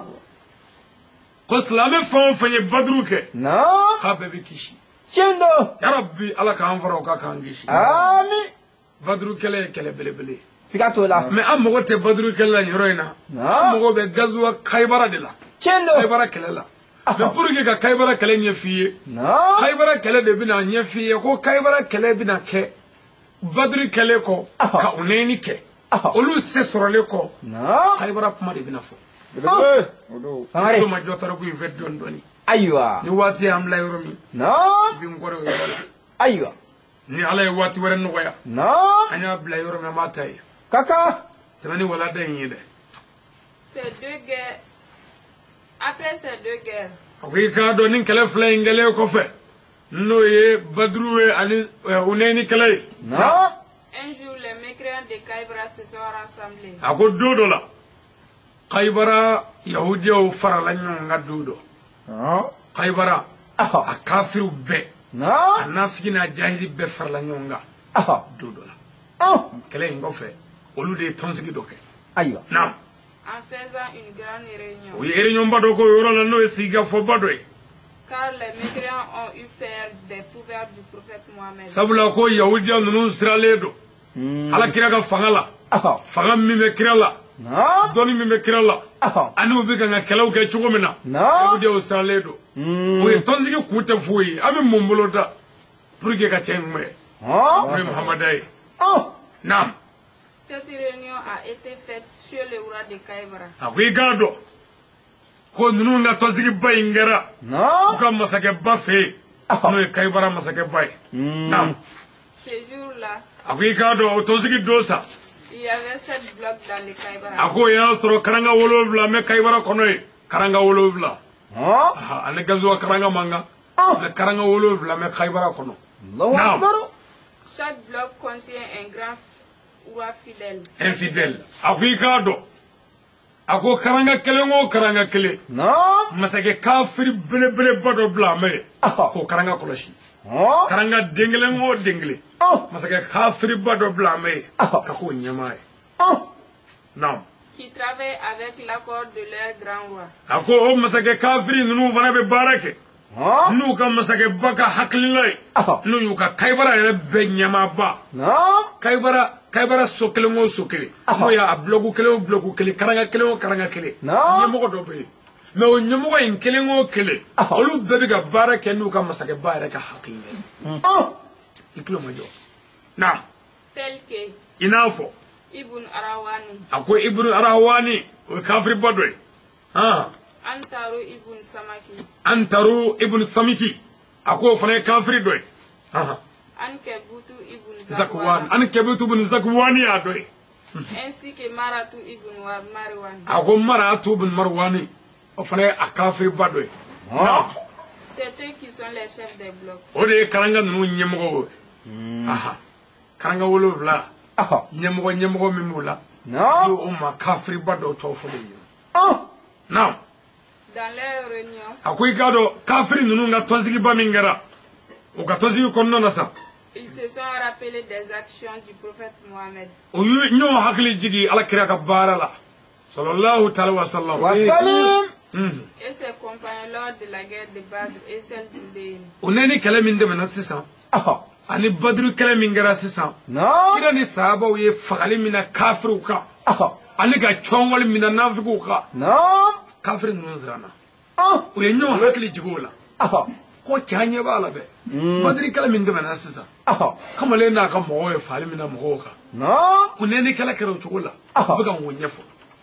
ko silamɛ fɛn o fɛn ye badru kɛ no k'a bɛɛ bi kisi tiɲɛ do yarabi ala k'an fara o kan k'an kisi ami badru kɛlɛ ye kɛlɛ belebele siga t'o la mɛ an mago tɛ badru kɛlɛ la nin yɔrɔ in na no an mago bɛ gazuwa kaibara de la tiɲɛ do kaibara kɛlɛ la mɛ pour que ka kaibara kɛlɛ ɲɛ f'i ye no kaibara kɛlɛ de bɛna ɲɛ f'i ye ko kaibara kɛlɛ bɛna kɛ badru kɛlɛ kɔ ka u nɛɛni kɛ olu se sɔrɔlen kɔ no kaibara kuma de bɛna fɔ sangare olu ma jɔ tariku in fɛ dɔɔni dɔɔni ayiwa ni waati y'an bila yɔrɔ min no bi n kɔrɔ o yɔrɔ la ayiwa ni ala ye waati wɛrɛ nɔgɔya no an y'a bila yɔrɔ min an b'a ta ye kaka tɛmɛ ni walada in ye dɛ Ces deux guerres, après ces deux guerres, a ko i k'a dɔn ni kɛlɛ fila in kɛlen kɔfɛ n'o ye baduru ye ani unɛni kɛlɛ ye no un jour les mécréants de Kaibara se sont rassemblés. a ko don dɔ la kaibara yahudiyaw farala ɲɔgɔn kan don dɔ kaibara ah a kafiriw bɛɛ no a nafigi n'a jahili bɛɛ farala ɲɔgɔn kan ah don dɔ la ah kɛlɛ in kɔfɛ olu de ye tɔnsigi dɔ kɛ ayiwa naam En faisant une grande réunion, o ye réunion ba dɔ k'o yɔrɔ la n'o ye sigikafɔba dɔ ye car les mécréants ont eu peur des pouvoirs du prophète Mohammed. sabula ko yahudiya ninnu siralen don ala kira ka fanga la ah fanga min bɛ kira la no dɔnni min bɛ kira la ah ani u bɛ ka ka kɛlɛw kɛ cogo min na no yahudiyaw siralen don o ye tɔnsigi kun tɛ foyi ye an bɛ mun bolo da pour que ka cɛ in mɛn ah o ye muhamada ye ah naam Cette réunion a été faite chez le roi de Kaibara. a ko i k'a dɔn ko ninnu ka tɔnsigiba in kɛra no u ka masakɛba fɛ yen n'o ye kayibara masakɛba ye naam Ce jour-là, a ko i k'a dɔn o tɔnsigi don sa il y avait sept blocs dans le Kaibara. a ko o y'a sɔrɔ karanga wolonwula mɛ kayibara kɔnɔ ye karanga wolonwula ah aha ani gazuwa karanga man kan mɛ karanga wolonwula mɛ kayibara kɔnɔ Allahu akbar Chaque bloc contient un grand roi fidèle. infidèle a ko i k'a dɔn a ko karanga kelen o karanga kelen no masakɛ kafiri belebeleba dɔ bila a mɛ ye ah k'o karanga kɔlɔsi ah karanga den kelen o den kelen ah masakɛ kafiriba dɔ bila a mɛ ye ka k'o ɲɛmaa ye ah naam Qui travaillent avec l'accord de leur grand roi. a ko o masakɛ kafiri ninnu fana bɛ baara kɛ ah n'u ka masakɛba ka hakilila ye ah n'u y'u ka kayibara yɛrɛ bɛɛ ɲɛmaaba no kayibara kayibara so kelen o so kelen n'o y'a bulɔku kelen o bulɔku kelen karanga kelen o karanga kelen ɲɛmɔgɔ dɔ bɛ yen mɛ o ɲɛmɔgɔ in kelen o kelen olu bɛɛ bɛ ka baara kɛ n'u ka masakɛba yɛrɛ ka hakilila ye ah i tulo ma jɔ naam Tel que inafo ibn arawani akwai ibn arawani o kafir badwe ha antaru ibn samaki antaru ibn samiki akwai fana kafir doy ha ankebutu ibn zakwan ankebutu ibn zakwani adoy ainsi que maratu ibn marwan akwai maratu ibn marwani o fana akafir badwe ha c'est eux qui sont les chefs des blocs o de karanga nunu nyemgo aha karanga wolofla aha nyemgo nyemgo mimula no yo umma kafir bado to fo de ah now dans leur réunion akwai gado kafir nunu nga tonzigi bamingara o ka tonzigi konno na sa ils se sont rappelés des actions du prophète Mohammed o yu nyo hakli jigi ala kira ka barala sallallahu ta'ala wa sallam wa salim et ses compagnons lors de la guerre de Badr et celle d'Hudayn oneni kalamin de menatisa aha ani badru kalamin gara sisa no kira ni sahaba ye fagali mina kafiru ka aha ani ga chongwal mina nafiku ka no kafir nunu zrana ah o ye nyo hakli jigola aha ko chanye bala be badri kalamin de menatisa aha kamale na ka mo ye fali mina mo ka no oneni kala kira chugola Aha. buga wonyefo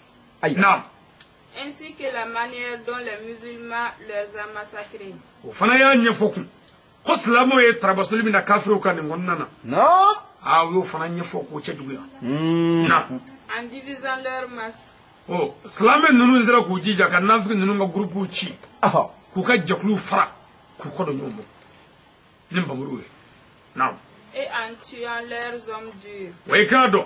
ay na ainsi que la manière dont les musulmans les a massacrés o fana ya nyefo ku ko islamu ye trabasul mina kafiru ka ni ngonnana no a yo fana nyefo ko chejuya mm na en divisant leur masse oh islamu nunu zira ku jija kan nafiki nunu nga grupu chi aha ku ka jaklu fara ku ko do nyomo nimba muruwe na et en tuant leurs hommes durs way kado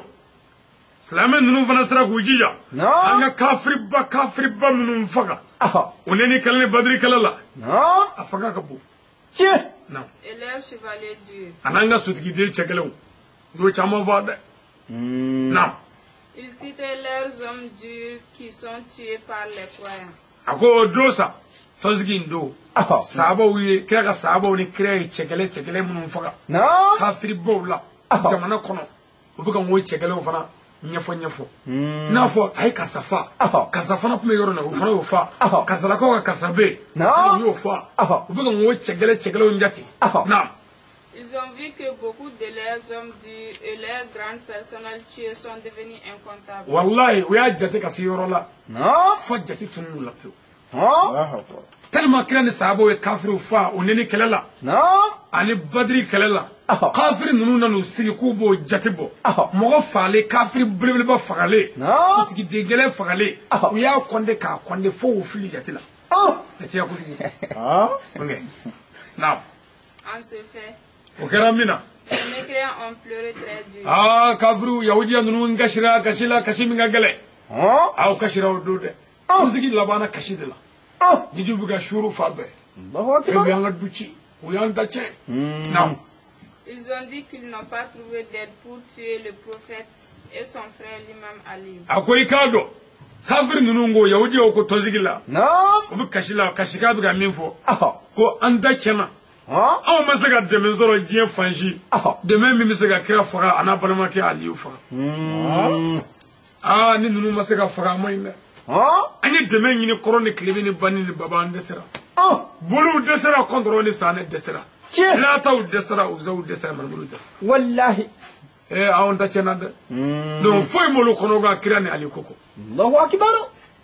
islamu nunu fana zira ku jija no anga kafir ba kafir ba nunu faga aha oneni kalne badri kalala no afaga ka bu che na et leurs chevaliers durs ananga sutigi de chegelew yo chama vada mm na ils citaient leurs hommes durs qui sont tués par les croyants ako dosa tozgi ndo aha sahaba wi kira ka sahaba ni kira chegele chegele munun faga no kafir bowla jamana kono ubuga ngo chegele fana nyefo nyefo mm nafo ay kasafa Aha. kasafa na pume yoro na ufana ufa Aha. kasala ko kasabe No. sa yo fa Aha. ubuga ngo chegele chegele njati Aha. na ils ont vu que beaucoup de leurs hommes durs et leurs grandes personnels tués sont devenus incomptables wallahi we ajate kasiyoro la no fo jati tunu la pe ha tellement kira ni sahaba we kafir ufa oneni kelela no ani badri kelela Aha. kafir nunu nanu sigi ku bo jatibo Aha. mogo fale kafir blebele ba fagale No. sitigi degele fagale Aha. u ya konde ka konde fo u fili jatila ah atiya ku digi ah okay now en ce fait o kera mina les mécréants ont pleuré très dur ah kafiru yahudiya nunu ngashira kashila kashimi ngagele ah aw kashira o dude Ah. usigi labana kashidela ah niju buga shuru fabe Allahu e akbar yanga duchi u yanga che mm now ils ont dit qu'ils n'ont pas trouvé d'aide pour tuer le prophète et son frère l'imam Ali akwai kado kafir nunu ngo yahudiya ko tozigila no ubi kashila kashika buga minfo aha ko anda chena ah aw ma se ka dɛmɛ sɔrɔ diɲɛ fansi Aha. dɛmɛ min bɛ se ka kira faga a n'a balimakɛ aliyu faga mm aa ni ninnu ma se ka faga a ma ɲi dɛ ah an ye dɛmɛ ɲini kɔrɔ ni tilebe ni bani ni baba an dɛsɛra ah bolow dɛsɛra kɔntɔrɔ ni sanɛ dɛsɛra che lataw dɛsɛra uzaw dɛsɛra manibolo dɛsɛra wallahi ee aw ta tiɲɛna dɛ mm donc foyi m'olu kɔnɔ ka kira ni ali koko Allahu akbar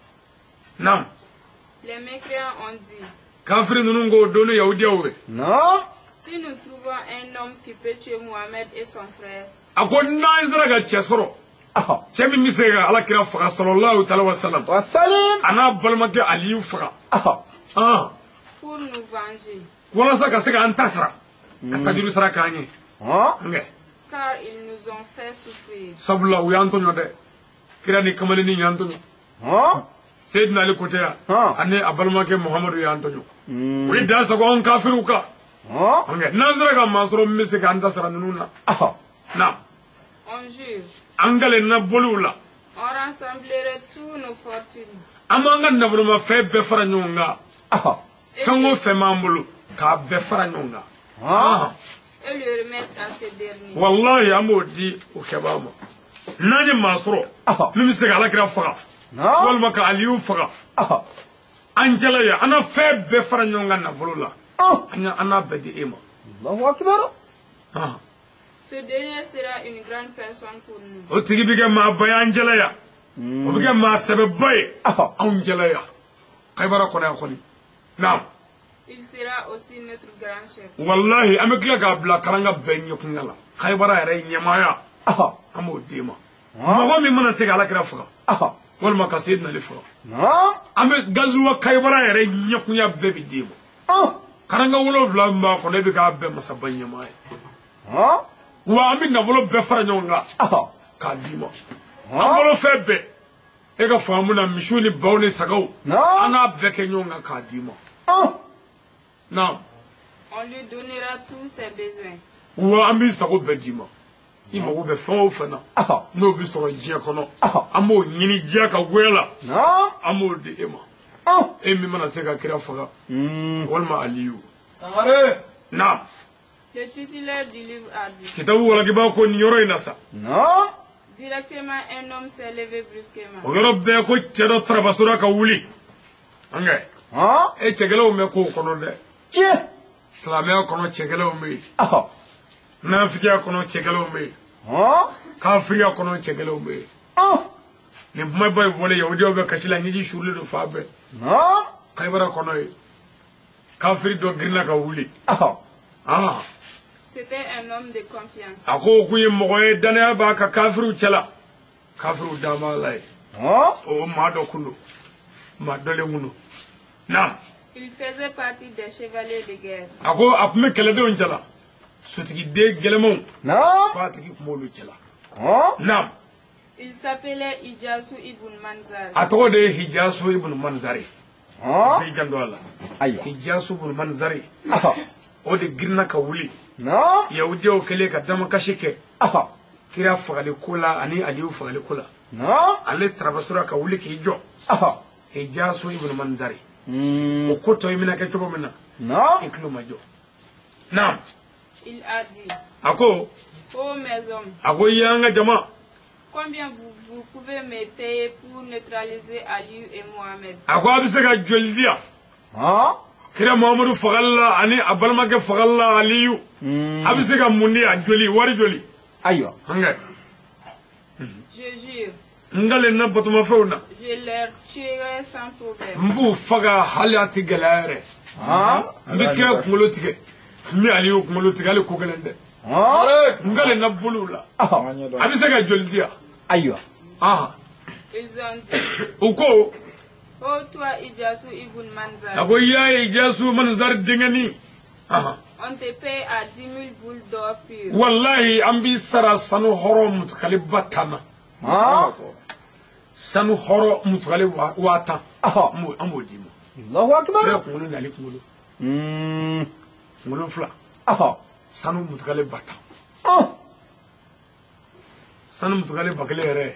naam les mécréants ont dit kafiri ninnu ko doni yahudiyaw ye no si nous trouvons un homme qui peut tuer Mohamed et son frère a ko n'an sera ka cɛ sɔrɔ aha cɛ min bɛ se ka ala kira faga sallallahu ta'ala wa sallam wa salim a n'a balimakɛ aliyu faga aha ah pour nous venger walasa ka se ka an ta sara ka tajuru sara k'an ye ah nge car ils nous ont fait souffrir sabula u y'an tɔɲɔ dɛ kira ni kamaleni y'an tɔɲɔ ah seyidina ali kote ya Ah. ani a balimakɛ muhamadu y'an tɔɲɔ mm u ye da sago an kafiriw kan ah nge n'an sera ka maa sɔrɔ min bɛ se k'an ta sara ninnu na aha na on jure an galen na boliw la on rassemblerait tous nos fortunes an b'an ka nafolomafɛn bɛɛ fara ɲɔgɔn kan aha fɛn o fɛn b'an bolo k'a bɛɛ fara ɲɔgɔn kan ah et le remettre à ces derniers wallahi an b'o di o kɛbaa ma n'an ye maa sɔrɔ Aha. min bɛ se ka alakira faga no walima ka aliyu faga aha an jala ya an na fɛn bɛɛ fara ɲɔgɔn kan nafolo la ah an y'a- an n'a bɛɛ di e ma Allahu akbar Ah. Ce dernier sera une grande personne pour nous. O tigi bi kɛ maa ba ye an jɛla ya. O bi kɛ maa sɛbɛba ye anw jɛla ya. Kaybara kɔnɔ yan kɔni. Naam. Il sera aussi notre grand chef. Wallahi an bɛ tila k'a bila karanga bɛɛ ɲɛkunya la. Kaybara yɛrɛ ɲɛmaaya. An b'o d'e ma. Mɔgɔ min mana se ka Alakira faga. Walima ka Seydina Ali faga. An bɛ gazuwa Kaybara yɛrɛ ɲɛkunya bɛɛ bi d'e ma. Karanga wolonwula min b'a kɔnɔ e bɛ k'a bɛɛ masaba ɲɛmaa ye. Wa an bɛ nafolo bɛɛ fara ɲɔgɔn kan k'a d'i ma. An bolo fɛn bɛɛ e ka faamu na misiw ni baw ni sagaw an n'a bɛɛ kɛ ɲɔgɔn kan k'a d'i ma. Naam. On lui donnera tous ses besoins. Wa an b'i sago bɛɛ d'i ma. I mago bɛ fɛn o fɛn na n'o bɛ sɔrɔ diɲɛ kɔnɔ an b'o ɲini diɲɛ ka goya la an b'o di e ma. E min mana se ka kira faga walima Aliyu. Sangare. Naam. Le titulaire du livre a dit. Kitabu walakiba ko nin yɔrɔ in na sa. Directement un homme s'est levé brusquement. O yɔrɔ bɛɛ ko cɛ dɔ tarabasora ka wuli. An kɛ. E cɛkɛlaw mɛn k'o kɔnɔ dɛ. Tiɲɛ. Silamɛya kɔnɔ cɛkɛlaw bɛ yen. Nafigiya kɔnɔ cɛkɛlaw bɛ yen. Kafiriya kɔnɔ cɛkɛlaw bɛ yen. Nin kumaba in fɔlen Yahudiyaw bɛ kasi la ɲɛji surulen don fan bɛɛ. Kaybara kɔnɔ ye. Kafiri dɔ girinna ka wuli. C'était un homme de confiance. A ko kun ye mɔgɔ ye danaya b'a ka kafiriw cɛla. Kafiriw dan b'a la ye. O maa dɔ kun don. Maa dɔlen kun don. Naam. Il faisait partie des chevaliers de guerre. A ko a tun bɛ kɛlɛdenw cɛla. Sotigiden gɛlɛmanw. K'a tigi kun b'olu cɛla. Naam. Il s'appelait Ijasu ibn Manzari. A tɔgɔ de ye Hijasu ibn Manzari. B'i janto a la. Hijasu ibn Manzari. O de girinna ka wuli. Yahudiyaw kɛlen ka damakasi kɛ. Kira fagali ko la ani Aliyu fagali ko la. Ale tarabasora ka wuli k'i jɔ. Hijasu ibn Manzari. O ko tɔ i bɛna kɛ cogo min na. I tulo ma jɔ. Naam. Il a dit. A ko. Oh mes hommes. A ko y'an ka jama. Combien vous, vous pouvez me payer pour neutraliser Aliyu et Mohamed? A ko a bɛ se ka joli di yan. Kira Muhammadu fagali la ani a balimakɛ fagali la Aliyu. A bɛ se ka mun di yan joli wari joli. Ayiwa. An kɛ. Je jure. N dalen na batomafɛnw na. Je leur tuerai sans problème. N b'u faga hali a tɛ gɛlɛya yɛrɛ. N bɛ kira kunkolo tigɛ. N bɛ Aliyu kunkolo tigɛ hali ko gɛlɛn tɛ. N dalen na bolow la. A bɛ se ka joli di yan. Ayiwa. Ils ont dit. U ko. Oh toi Ijasu ibn Manzari. A ko y'a ye Ijasu Manzari denkɛnin. On te paye à dix mille boules d'or pure. Wallahi an b'i sara sanu hɔrɔn mutukale ba tan na. Sanu hɔrɔn mutukale waa tan. An b'o d'i ma. Allahu akbar. Kira kunkolo n'ale kunkolo. Kunkolo fila. Sanu mutukale ba tan. Sanu mutukale ba kelen yɛrɛ.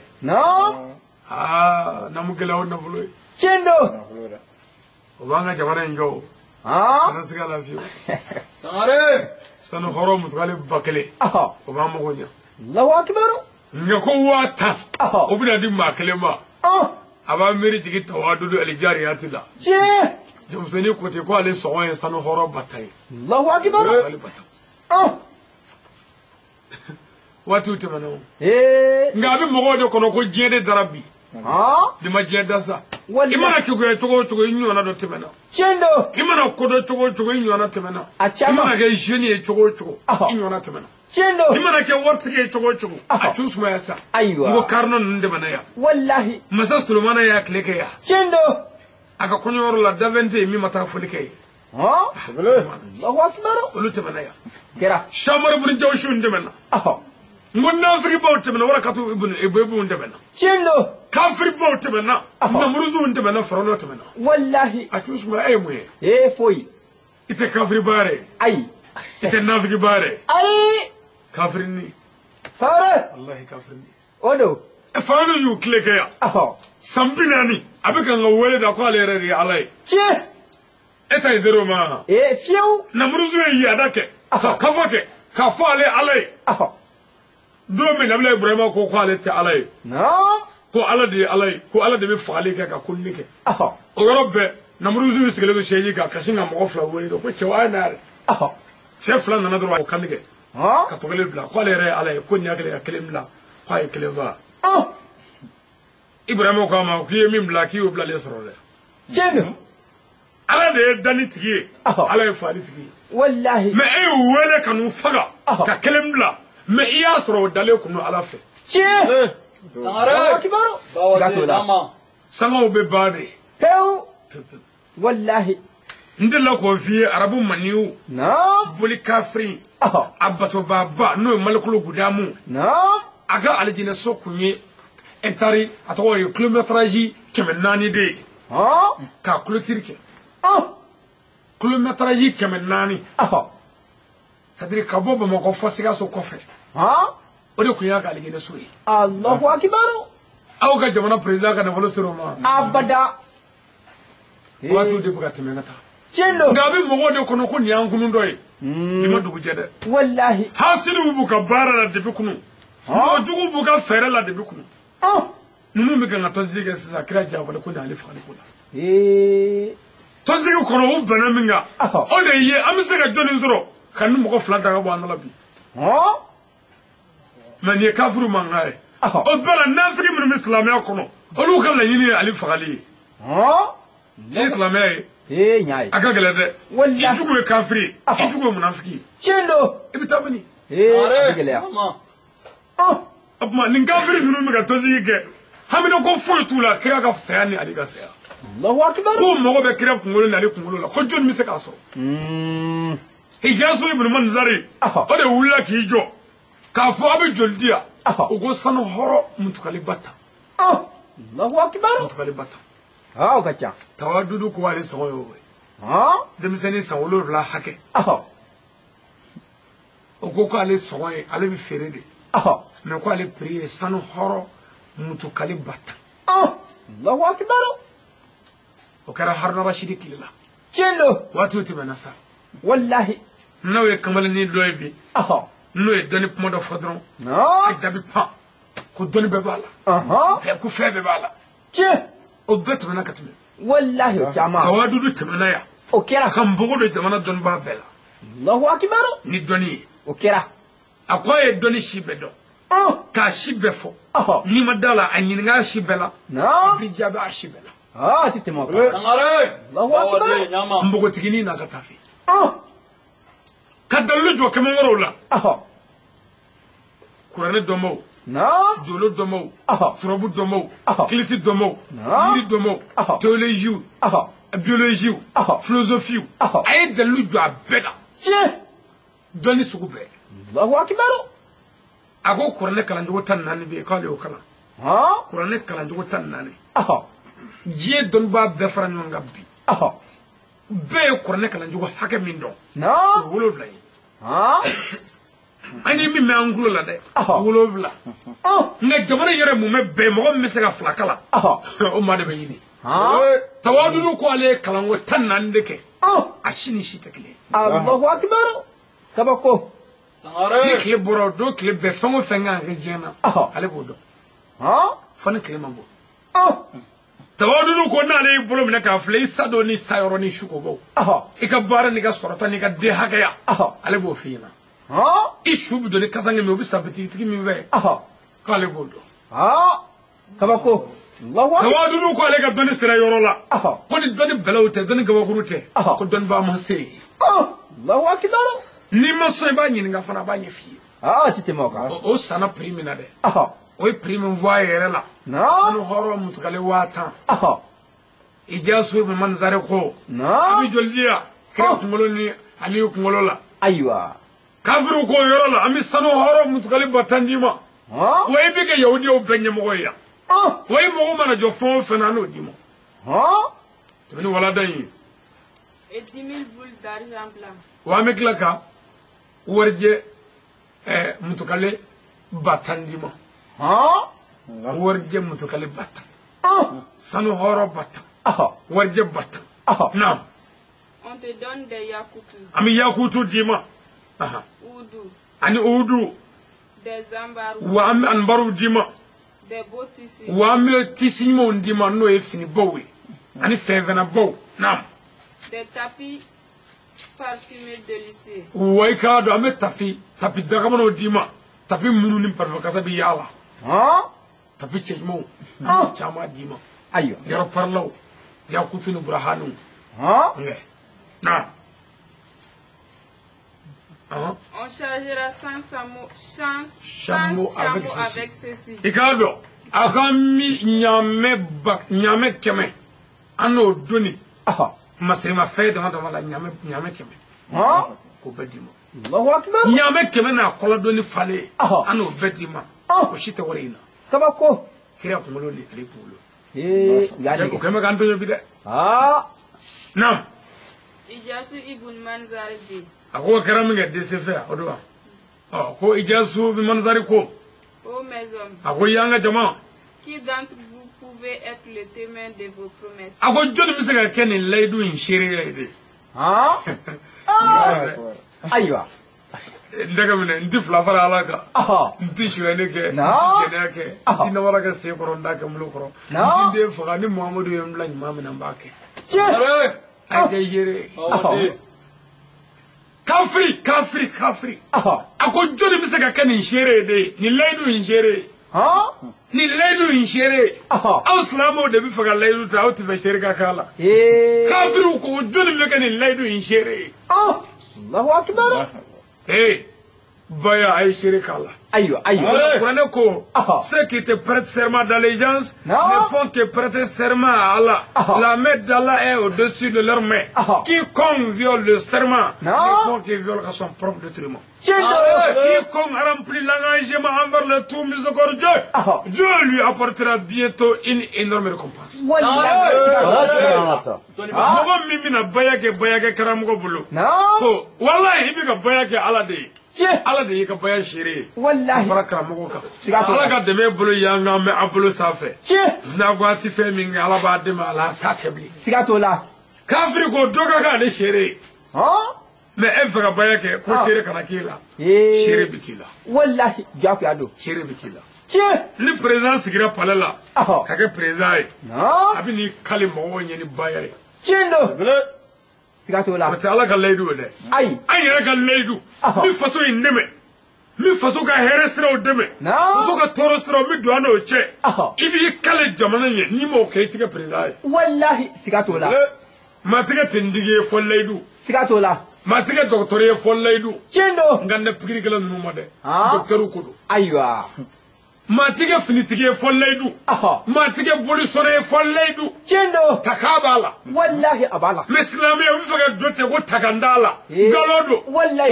Aa n'an mu gɛlɛya o nafolo ye. Tiɲɛ don. O b'an ka jamana in jɔ o. Kana se ka lafiya. Sangare. Sanu hɔrɔn mutukale ba kelen. O b'an mago ɲɛ. Allahu akbar. Nka ko waa tan. O bɛna di maa kelen ma. A b'a miiri jigin tawadudu alijariyati la. Tiɲɛ. Denmisɛnnin ko ten ko ale sɔngɔ ye sanu hɔrɔn ba tan ye. Allahu akbar. Ale ba tan. Waatiw tɛmɛna o. Nka a bɛ mɔgɔw de kɔnɔ ko diɲɛ de dara bi. Ni ma diɲɛ da sa. I mana kekuya cogo o cogo i ɲɔgɔnna dɔ tɛmɛna. Tiɲɛ don. I mana kodɔn cogo o cogo i ɲɔgɔnna tɛmɛna. I mana kɛ jeune ye cogo o cogo i ɲɔgɔnna tɛmɛna. Tiɲɛ don. I mana kɛ waritigi ye cogo o cogo a t'u sumaya sa. Ayiwa. N ko karino ninnu tɛmɛna yan. Wallahi. Masa Solomana y'a tile kɛ yan. Tiɲɛ don. A ka kɔɲɔyɔrɔ la dafɛn tɛ yen min ma taa foli kɛ yen. Allahu akbar. Olu tɛmɛna yan. Kɛra. Samari ibn Jawshun tɛmɛna. N ko nafigibaw tɛmɛna Warakatu ibn Ibubu tɛmɛna. Tiɲɛ don. Kafiribaw tɛmɛna. Namuruzu tɛmɛna Firawuna tɛmɛna. Wallahi. A t'u sumaya e ye mun ye. Ee foyi. I tɛ kafiriba yɛrɛ. Ayi. I tɛ nafigiba yɛrɛ. Ayi. Kafirini. Sangare. Wallahi kafirini. O don. Fanga min y'u tile kɛ yan. San bi naani a bɛ ka n ka wele da ko ale yɛrɛ de ye Ala ye. Tiɲɛ. E ta ye zero ma. Ee fiyewu. Namuruzu ye yaada kɛ. Ka kafɔ kɛ. K'a fɔ ale Ala ye. Don min Nabila Iburahima ko ko ale tɛ Ala ye. Ko Ala de ye Ala ye. Ko Ala de bɛ fagali kɛ ka kunni kɛ. O yɔrɔ bɛɛ Namuruzu sigilen don seeji kan ka sin ka mɔgɔ fila wele ko cɛ wa a ye na yɛrɛ. Cɛ fila nana dɔrɔn o kanni kɛ. ka to kelen bila ko ale yɛrɛ ala ye ko nin hakili ka kelen bila ko a ye kelen ba Ibrahima ko a ma k'i ye min bila k'i y'o bilalen sɔrɔ dɛ tiɲɛ don ala de ye danni tigi ye ala ye faali tigi ye wallahi mais e y'u wele ka n'u faga ka kelen bila mais i y'a sɔrɔ o dalen kun don ala fɛ tiɲɛ Sangare kibaru sangaw bɛ ba de pewu wallahi n delila k'o f'i ye arabu maniw naam boli kafiri a batoba n'o ye malikulu gudamu naam a ka alijinɛ so kun ye hectare a tɔgɔ ye kilométrage kɛmɛ naani de ye k'a clôture kɛ kilométrage kɛmɛ naani c'est à dire ka bɔ bamakɔ fɔ sikaso kɔfɛ o de kun y'a ka alijinɛ so ye allahu akibaru aw ka jamana président ka nafolo sera o ma abada waatiw de bɛ ka tɛmɛ ka taa tiɲɛ don nka a bɛ mɔgɔw de kɔnɔ ko nin y'an kunun dɔ ye nin ma dugu jɛ dɛ wallahi hasidiw b'u ka baara la depuis kunu mɔgɔjuguw b'u ka fɛɛrɛ la depuis kunu ninnu bɛ kan ka tɔnsigi kɛ sisan kira jabali ko nin ale fagali ko la tɔnsigi kɔnɔ u bɛnna min kan o de ye an bɛ se ka jɔnni sɔrɔ ka ni mɔgɔ fila ta ka bɔ an la bi mɛ nin ye kafiriw mankan ye o bɛɛ la nafigi minnu bɛ silamɛya kɔnɔ olu ka laɲini ye ale fagali ye ni ye silamɛya ye a ka gɛlɛn dɛ i jugu ye kafiri ye i jugu ye munafiki ye tiɲɛ don i bɛ taa bani o tuma nin kafiri ninnu bɛ ka tɔnsigi kɛ hamina ko foyi t'u la kira ka saya ni ale ka saya ko mɔgɔ bɛ kira kunkolo ni ale kunkolo la ko jɔnni bɛ se k'a sɔrɔ Hijazu ibn Manzari o de wulila k'i jɔ k'a fɔ a bɛ joli di yan o ko sanu hɔrɔn mutukali bata mutukali bata o ka ca tawadudu ko ale sɔgɔ y'o ye denmisɛnnin san wolonwula hakɛ o ko ko ale sɔgɔ ye ale bɛ feere de mais ko ale prix ye sanu hɔrɔn mutukali bata o kɛra Haruna Rashidi tile la tiɲɛ don waatiw tɛmɛna sa wallahi n'o ye kamalennin dɔ ye bi n'o ye dɔnni kuma dɔ fɔ dɔrɔn a jaabi pan ko dɔnni bɛɛ b'a la ko fɛn bɛɛ b'a la tiɲɛ o bɛɛ tɛmɛna ka tɛmɛ wallahi o caman tawadudu tɛmɛna yan o kɛra ka npogo don jamana dɔnnibaa bɛɛ la Allahu akibaru ni dɔnni ye o kɛra a ko a ye dɔnni si bɛɛ dɔn k'a si bɛɛ fɔ n'i ma da la a ɲininka a si bɛɛ la a b'i jaabi a si bɛɛ la a ti tɛmɛ o kan Sangare Allahu akibaru npogotiginin n'a ka taa fɛ ka dalilu jɔ kɛmɛ wɔɔrɔw la kuranɛ dɔnbaw dolo dɔnbaw turabu dɔnbaw kilisi dɔnbaw yiri dɔnbaw théologiw biologiw philosophiw a ye dalilu jɔ a bɛɛ la tiɲɛ dɔnni sugu bɛɛ Allahu akibaru a ko kuranɛ kalancogo tan ni naani bɛ yen k'ale y'o kalan kuranɛ kalancogo tan ni naani diɲɛ dɔnnibaa bɛɛ fara ɲɔgɔn kan bi bɛɛ ye kuranɛ kalancogo hakɛ min dɔn o ye wolonwula ye an ye min mɛn an tulo la dɛ wolonwula nka jamana yɛrɛ mun bɛ bɛɛ mɔgɔ min bɛ se ka fila kalan o maa de bɛ ɲini tawadudu ko ale ye kalanko tan ni naani de kɛ a si ni si tɛ kelen ye Allahu akibaru kabako ni tile bɔra o don tile bɛɛ fɛn o fɛn kan ka kɛ diɲɛ na ale b'o dɔn fo ni tile ma bɔ tawadudu ko n'ale y'i bolo minɛ k'a filɛ i sa don ni sa yɔrɔ ni su ko baw i ka baara n'i ka sɔrɔta n'i ka den hakɛya ale b'o f'i ɲɛna i su bɛ don ni kasange min o bɛ sa bitigitigi min fɛ k'ale b'o dɔn kabako tawadudu ko ale ka dɔnni sera yɔrɔ la ko ni dɔnni bɛlɛw tɛ dɔnni gabakuru tɛ ko dɔnnibaa ma se yen Allahu akibaru n'i ma sɔn i b'a ɲininka fana a b'a ɲɛ f'i ye a ti tɛmɛ o kan o sanna prix min na dɛ o ye prix min fɔ a yɛrɛ la sanu hɔrɔn mutukale waa tan Hijazu ibn Manzari ko a bɛ joli di yan kira kunkolo ni Aliyu kunkolo la ayiwa kafiriw ko o yɔrɔ la an bɛ sanu hɔrɔn mutukale ba tan d'i ma wa i bɛ kɛ yahudiyaw bɛɛ ɲɛmɔgɔ ye yan wa i mago mana jɔ fɛn o fɛn na an n'o d'i ma tɛmɛ ni waladan ye et dix mille boules d'argent blanc wa an bɛ tila ka warijɛ mutukale ba tan d'i ma warijɛ mutukale ba tan sanu hɔrɔn ba tan warijɛ ba tan naam on te donne des yakutu an bɛ yakutu d'i ma udu ani udu des ambaru wa an bɛ anbaruw d'i ma des beaux tissus wa an bɛ tisi ɲumanw d'i ma n'o ye finibaw ye ani fɛnfɛnnabaw naam des tapis parfumé délicieux. Way ka do ame tafi tapi daga mano dima tapi munu nim parfum kasa bi yala. Ha? Tapi chejmo. Ah. Chama dima. Ayo. Yaro parlo. Ya kutunu burhanu. Ha? Nge. Na. Ah. On chargera sans chameau, sans Chameau sans avec chameau ceci. avec ceci. Ikado. Akami nyame bak nyame keme. Ano doni. Aha. Masema fe do do la nyame nyame keme. Ha? Ko bedima. Allahu akbar. Nyame keme na kola doni fale. Aha. Ano bedima. Ah. Ko shite warina. Kabako. Kira ko ngolo ni kale pulo. Eh, ya Ya ne. ko keme kan do bi de. Ah. Nam. Ijasu ibn Manzari dit, Ako karam nge dese fe odwa. Oh ko ijasu bi manzari ko. ô mes hommes, Ako yanga jama. qui d'entre vous pouvez être le témoin de vos promesses? Ako joni mi se ka ken laidu in shiri de. Ha? Ah. Aywa. Ndaga mine ndi flafara alaka. Aha. Ndi shirane ke. No. Kene ke. Ah. Ndi na wala ka se ko ronda ka mulu ko. No. Ndi de faga ni Muhammadu yem la imam na mbake. Che. Sangare. Ay ke jere. Awadi. Kafri, kafri, kafri. Aha. Ako joni mi se ka ken in shiri de. Ni laidu in shiri. Ha? Ni laidu in shiri. Aha. Aw salamo de bi faga laidu ta awti fe shiri ka kala. Eh. Kafiru ko joni mi ka ni laidu in shiri. Ah. Allahu akbar. Hey, Baya ay shiri kala. Aywa, aywa. Allez. Prenez quoi? Ah. Ceux qui te prêtent serment d'allégeance Non. ne font que prêter serment à Allah. Ah. La main d'Allah est au-dessus de leur main. Ah. Quiconque viole le serment Non. ne font que viole à son propre détriment. Chendo. Quiconque remplit l'engagement envers le tout miséricordieux, Ah. Dieu lui apportera bientôt une énorme récompense. Wallahi. Mogo mimi na bayake bayake karamugo bulu. No. Ko wallahi ibi ka bayake ala de. Che. Ala de ka baya shiri. Wallahi. Fara karamugo ka. Siga to. Ala ka deme bulu yanga me abulu safe. Che. Na gwati fe minga ala ba de ma ala ta kebli. Siga to la. Kafiri ko doga ka de shiri. Ha? Me en fa ka bayake ko Ah. shiri kana kila. Eh. Shiri bikila. Wallahi. Jaku ado. Shiri bikila. Che. Ni président sigira palela. Aha. Ka ke président ye. No. Abi ni kali mo nyeni bayaye. Chendo. Bele. Siga to la. Ko ta ala ka leidu de. Ay. An yɛrɛ ka layidu Aha. min faso in dɛmɛ min faso ka hɛrɛ siraw dɛmɛ No. faso ka tɔɔrɔ siraw min don an n'o cɛ Aha. i b'i kale jamana ɲɛ n'i m'o kɛ i tɛ kɛ perezan ye Wallahi. Siga to la. Bele. maa tɛ kɛ tentigi ye fɔ layidu Siga to la. maa tɛ kɛ dɔgɔtɔrɔ ye fɔ layidu Chendo. nka n tɛ pikirikɛla ninnu ma dɛ Ah. dɔgɔtɔrɔw ko don Aywa. maa tɛ kɛ finitigi ye fɔ layidu Aha. maa tɛ kɛ bolisɔnɛ ye fɔ layidu Chendo. taka b'a la Wallahi abala. mɛ silamɛya u bɛ fɛ ka dɔ tigɛ ko takanda la Eh. nkalon don Wallahi.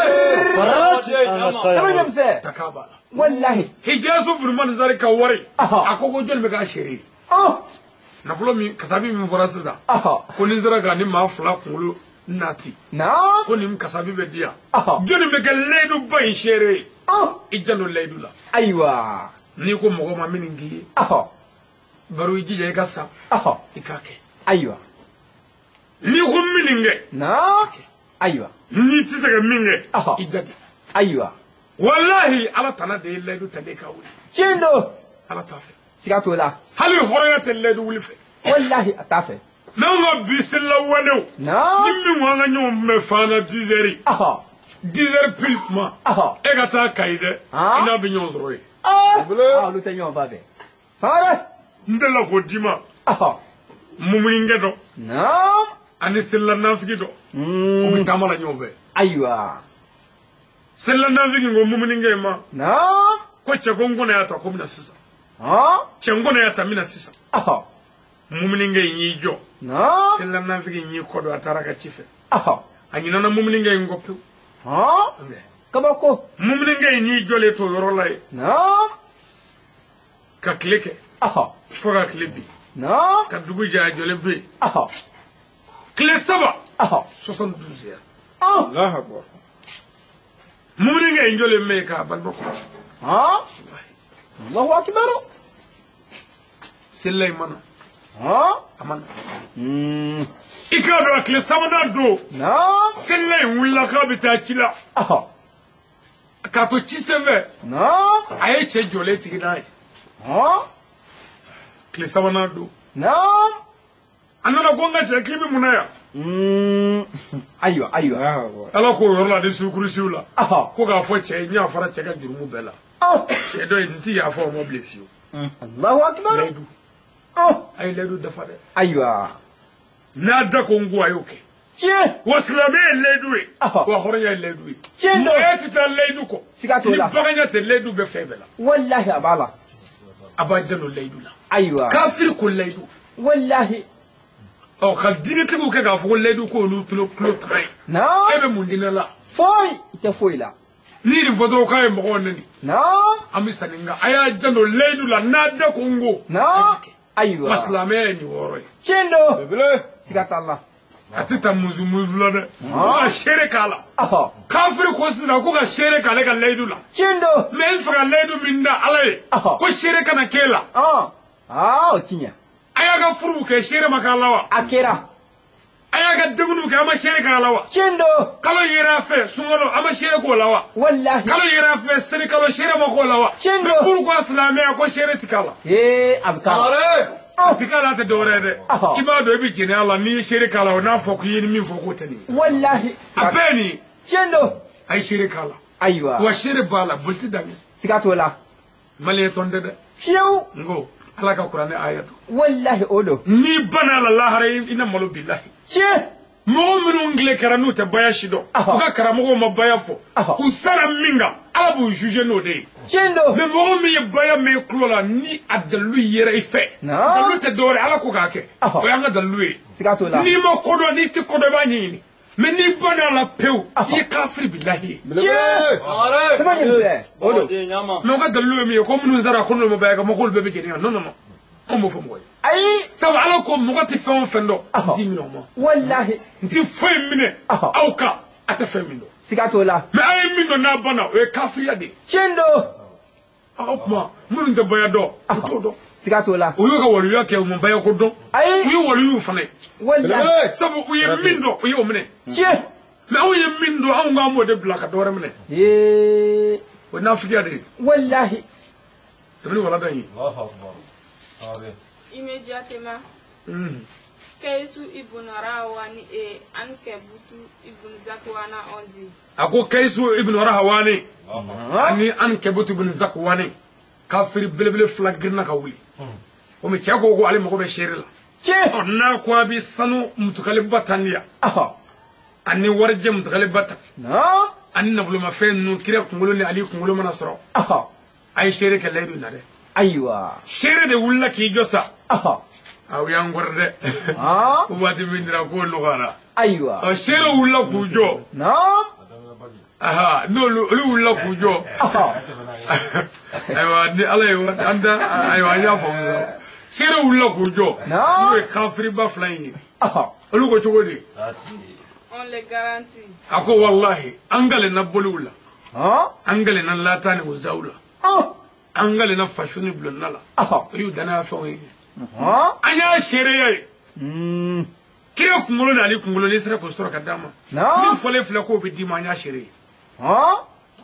Kama nyamse. taka b'a la Wallahi. hijazu burman zari ka wari Aha. a ko ko jɔnni bɛ k'a seere Oh. nafolo min kasabi min fɔra sisan Aha. ko ni n sera ka ni maa fila kunkolo nati No. ko nin kasabi bɛ di yan Aha. jɔnni bɛ kɛ layidu ba in seere ye Oh. i janto layidu la Aywa. n'i ko mɔgɔ ma min nin k'i ye Aha. bari i jija i ka sa Aha. i k'a kɛ Aywa. n'i ko min nin kɛ No. Aywa. n'i tɛ se ka min kɛ Aha. i dadi Aywa. walahi ala tana de ye layidu tale ka wuli Chendo. ala t'a fɛ Siga to la. hali hɔrɔnya tɛ layidu wuli fɛ Wallahi atafe. n'anw ka bi selila walew ni No. min ko an ka ɲɔgɔn mɛ fana dix heures Aha. dix heures pile kuma Aha. e ka taa kayi dɛ Ah. i n'a bɛ ɲɔgɔn sɔrɔ yen Ah. Bele. Ah, lu te nyon babe. Fare. n delila k'o d'i ma Aha. mumuninkɛ dɔ No. ani selila nafigi dɔ o Mm. bɛ taama la ɲɔgɔn fɛ Aywa. selila nafigi ko mumuninkɛ ma No. ko cɛ ko n kɔnɔ y'a ta ko n bɛna sisan Ah. cɛ n kɔnɔ y'a ta n bɛna sisan Aha. mumuninkɛ in y'i jɔ No. selila nafigi in y'i kɔdɔ a taara ka ci fɛ Aha. a ɲinana mumuninkɛ in kɔ pewu Ah. Kabako. mumuninkɛ in y'i jɔlen to yɔrɔ la yen No. ka tile kɛ Aha. fo ka tile bin No. ka dugu jɛ a jɔlen bɛ yen Aha. tile saba Aha. soixante douze heures Ah. Allahu Akbar. mumuninkɛ in jɔlen bɛ yen k'a balima kɔrɔ Ah. Allahu akbar. selila in mana Ah. a mana Mm. i k'a dɔn a tile sabanan don No. selila in wulila k'a bɛ taa ci la Aha. k'a to ci senfɛ No. a ye cɛ jɔlen tigi n'a ye Ah. tile sabanan don No. a nana ko n ka cɛ k'i bɛ mun na yan Mm. Ayiwa, ayiwa. Ala ko yɔrɔ la ni sukurusiw la. Aha. Ko k'a fɔ cɛ ye n y'a fara cɛ ka jurumu bɛɛ la. Oh. Cɛ dɔ in n ti yafa o ma bilen fiyewu. Allahu akbar. Layidu. Oh. A ye layidu dafa dɛ. Ayiwa. N'a da ko n ko a y'o kɛ. Tiɲɛ. Wa silamɛ ye layidu ye. Aha. Wa hɔrɔnya ye layidu ye. Tiɲɛ don. Mɔgɔya tɛ taa layidu kɔ. Siga t'o la. Ni baganya tɛ layidu bɛ fɛn bɛɛ la. Wallahi a b'a la. A b'a janto layidu la. Ayiwa. Kafiri ko layidu. Wallahi. Ɔ ka diinɛtigiw kɛ k'a fɔ ko layidu ko olu tulo tulo tan ye. Naam. E bɛ mun di ne la. Foyi. I tɛ foyi la. Ni nin fɔ dɔrɔn k'a ye mɔgɔw nɛni. Naam. An bɛ sanni nka a y'a janto layidu la n'a da ko n ko. Naam. Ayiwa. Wa silamɛya ye nin wɔɔrɔ ye. Tiɲɛ don. Siga t'a la. A tɛ taa musu-musu la dɛ. Ko ka seere k'a la. Ɔhɔ. Kafiri ko sisan ko ka seere k'ale ka layidu la. Tiɲɛ don. Mais e bɛ fɛ ka layidu min da Ala ye. Ɔhɔ. Ko seere kana k'e la. Ɔn. Aa o ti ɲɛ. A y'a ka furu kɛ seere ma k'a la wa. A kɛra. A y'a ka denkundi kɛ a ma seere k'a la wa. Tiɲɛ don. Kalo yera a fɛ sunkalo a ma seere k'o la wa. Wallahi. Kalo yera a fɛ seli kalo seere ma k'o la wa. Tiɲɛ Mais don. pourquoi silamɛya ko seere ti k'a la. Ee a bɛ k'a la. Sangare. A ti k'a la a tɛ dɔwɛrɛ ye dɛ. Ɔhɔ. I b'a dɔn i bɛ jɛnɛ a la n'i ye seere k'a la o n'a fɔ k'i ye min fɔ k'o tɛ nin ye. Wallahi. A bɛɛ ye nin ye. Tiɲɛ don. A ye seere k'a la. Ayiwa. Wa seere b'a la boli ti dan kɛ. Siga t'o la. Maliyɛn tɔn tɛ dɛ. Fiyewu. N ko Ala ka kuranɛ aya don. Wallahi o don. N'i banna a la lahara i na malo bilahi. Tiɲɛ. Mɔgɔ minnu tile kɛra n'u tɛ baya si dɔn. U ka karamɔgɔw ma baya fɔ. U sara min kan Ala b'u juger n'o de ye. Tiɲɛ don. Mais mɔgɔ min ye baya mɛn i tulo la ni a dalilu yera i fɛ. Dalilu tɛ dɔwɛrɛ Ala ko k'a kɛ. O y'an ka dalilu ye. Siga t'o la. N'i ma kodɔn n'i tɛ kodɔn i b'a ɲɛɲini. Mais n'i banna a la pewu i ye kafiri bilahi ye. Tiɲɛ. Sangare. Sama ɲinisɛ. O don. Mais u ka dalilu ye min ye ko minnu sara ko n'olu ma baya kɛ mɔgɔw bɛɛ bɛ jɛnɛ non non non. Anw m'o fɔ mɔgɔ ye. Ayi. Sabu Ala ko mɔgɔ tɛ fɛn o fɛn dɔn n t'i minɛ o ma. Wallahi. N ti foyi minɛ aw kan a tɛ fɛn min dɔn. Siga t'o la. Mais a ye min dɔn n'a banna o ye kafiriya de ye. Tiɲɛ don. O tuma minnu tɛ baya dɔn u t'o dɔn. Siga t'o la. U y'u ka waliya kɛ u ma baya ko dɔn. Ayi. U ye waliyuw fana ye. Wallahi. Sabu u ye min dɔn u y'o minɛ. Tiɲɛ. Mais anw ye min dɔn anw k'an b'o de bila ka dɔwɛrɛ minɛ. Ee. O ye nafigiya de ye. Wallahi. Tɛmɛni walada in ye. Immédiatement, Mhm. Kaisu ibn Rawani et Ankebutu ibn Zakwana ont dit. A ko Kaisu ibn Rahawani ani Ankebutu ibn Zakwane kafiri belebele fila girinna ka wuli. Komi cɛ ko ko ale mago bɛ seere la. Tiɲɛ. Ɔ n'a ko a bɛ sanu mutukale ba tan di yan. Ɔhɔ. Ani warijɛ mutukale ba tan. Naam. Ani nafolomafɛn ninnu kira kunkolo ni ali kunkolo mana sɔrɔ. Ɔhɔ. A ye seere kɛ layidu in na dɛ. Ayiwa. Seere de wulila k'i jɔ sa. Ɔhɔ. A u y'an kɔrɔ dɛ. Ah. Ko waati min dira k'o nɔgɔyara. Ayiwa. Ɔ seere wulila k'u jɔ. Naam. Aha n'olu olu wulila k'u jɔ. Ɔhɔ. Ayiwa ni ala ye an tɛ ayiwa an y'a faamu sa. Seere wulila k'u jɔ. Naam. N'o ye kafiriba fila in ye. Ɔhɔ. Olu ko cogo di. On les garantit. A ko walahi an galenna boliw la. Ɔn. An galenna lata ni uzaw la. Ɔn. An galenna fasu ni bulonna la. Ɔhɔ. Olu y'u danaya fɛnw ye. Ɔn. An y'a seereya ye. Mm. Kira kunkolo n'ale kunkolo n'i sera k'o sɔrɔ ka d'a ma. Naam. Min fɔlen filɛ k'o bɛ d'i ma an y'a seere ye. Ɔn.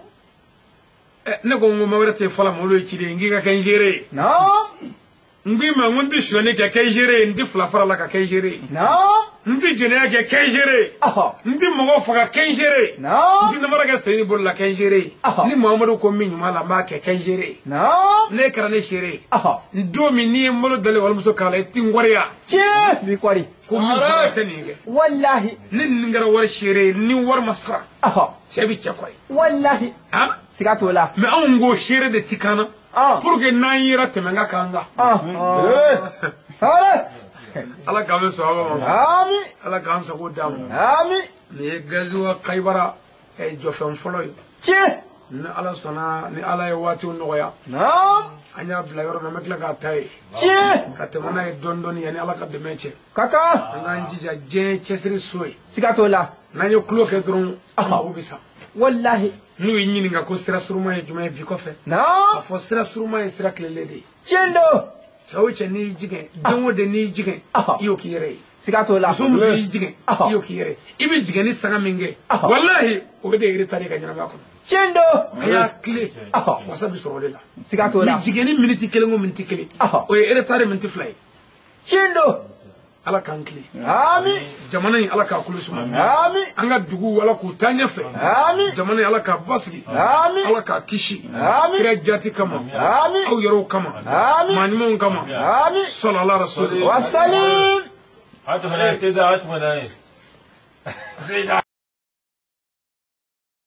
Ɛ ne ko n ko ma wɛrɛ tɛ fɔlɔ ma olu ye ciden n k'i ka kɛ n seere ye. Naam. N k'i ma n ko n tɛ sonyani kɛ kɛ n seere ye n tɛ fila fara la ka kɛ n seere ye. Naam. N tɛ jɛnɛya kɛ kɛ n seere ye. Ɔhɔ. N tɛ mɔgɔw faga kɛ n seere ye. N Naam. tɛ namara kɛ sɛyi ni bolo la kɛ n seere ye. Ɔhɔ. Ni Muhamadu ko min ɲuman la n b'a kɛ kɛ n seere ye. Naam. Ne kɛra ne seere ye. Ɔhɔ. N don min n'i ye n bolo dalen walimuso kan la i tɛ n wariya. Tiɲɛ. Bi kɔri. Ko min fana tɛ nin kɛ. Wallahi. Ni nin kɛra wari seere ye ni wari ma sara Ɔhɔ. cɛ bɛ cɛ kɔ ye. Wallahi. Han. Siga t'o la. Mais anw ko seere de ti kan na. Ɔn. Pour que n'an yera tɛmɛ n ka kan kan. Ɔn. Sare. Ala k'an bɛ sɔn ma. Ami. Ala k'an sago d'a ma. Ami. Nin ye gaziwa Kayibara jɔfɛn fɔlɔ ye. Tiɲɛ. Ni Ala sɔnna ni Ala ye waatiw nɔgɔya Naam. an y'a bila yɔrɔ min an bɛ tila k'a ta ye. Tiɲɛ. Ka tɛmɛ n'a ye dɔɔni dɔɔni yanni Ala ka dɛmɛ cɛ. Ka kan. An k'an jija diɲɛ cɛsiri so ye. Siga t'o la. N'an ye tulo kɛ dɔrɔn an mago bɛ sa. Wallahi. N'u ye ɲininka ko sira suruma ye jumɛn ye bi kɔfɛ. Naam. A fɔ sira suruma ye sira tilelen de ye. Tiɲɛ don. Cɛ o cɛ n'i y'i jigin den o den n'i y'i jigin i y'o k'i yɛrɛ ye. Siga t'o la. Muso muso y'i jigin i y'o k'i yɛrɛ ye. I bɛ jigin ni saga min kɛ walahi o bɛ de retard ka ɲɛnamaya kɔnɔ. Tiɲɛ don. A y'a tile wasa bɛ sɔrɔ o de la. Siga t'o Ni la. jigin ni miniti kelen o miniti kelen o ye retard miniti fila ye. Tiɲɛ don. ala k'an kile Amin. jamana in ala k'a kulu suma Amin. an ka dugu ala k'u taa ɲɛfɛ Amin. jamana in ala k'a basigi Amin. ala k'a kisi Amin. kira jati kama Amin. aw yɛrɛw kama Amin. maa ɲumanw kama Amin. sallallahu alaihi wasallam Wassalim. هاتوا هنا يا سيدة هاتوا هنا سيدة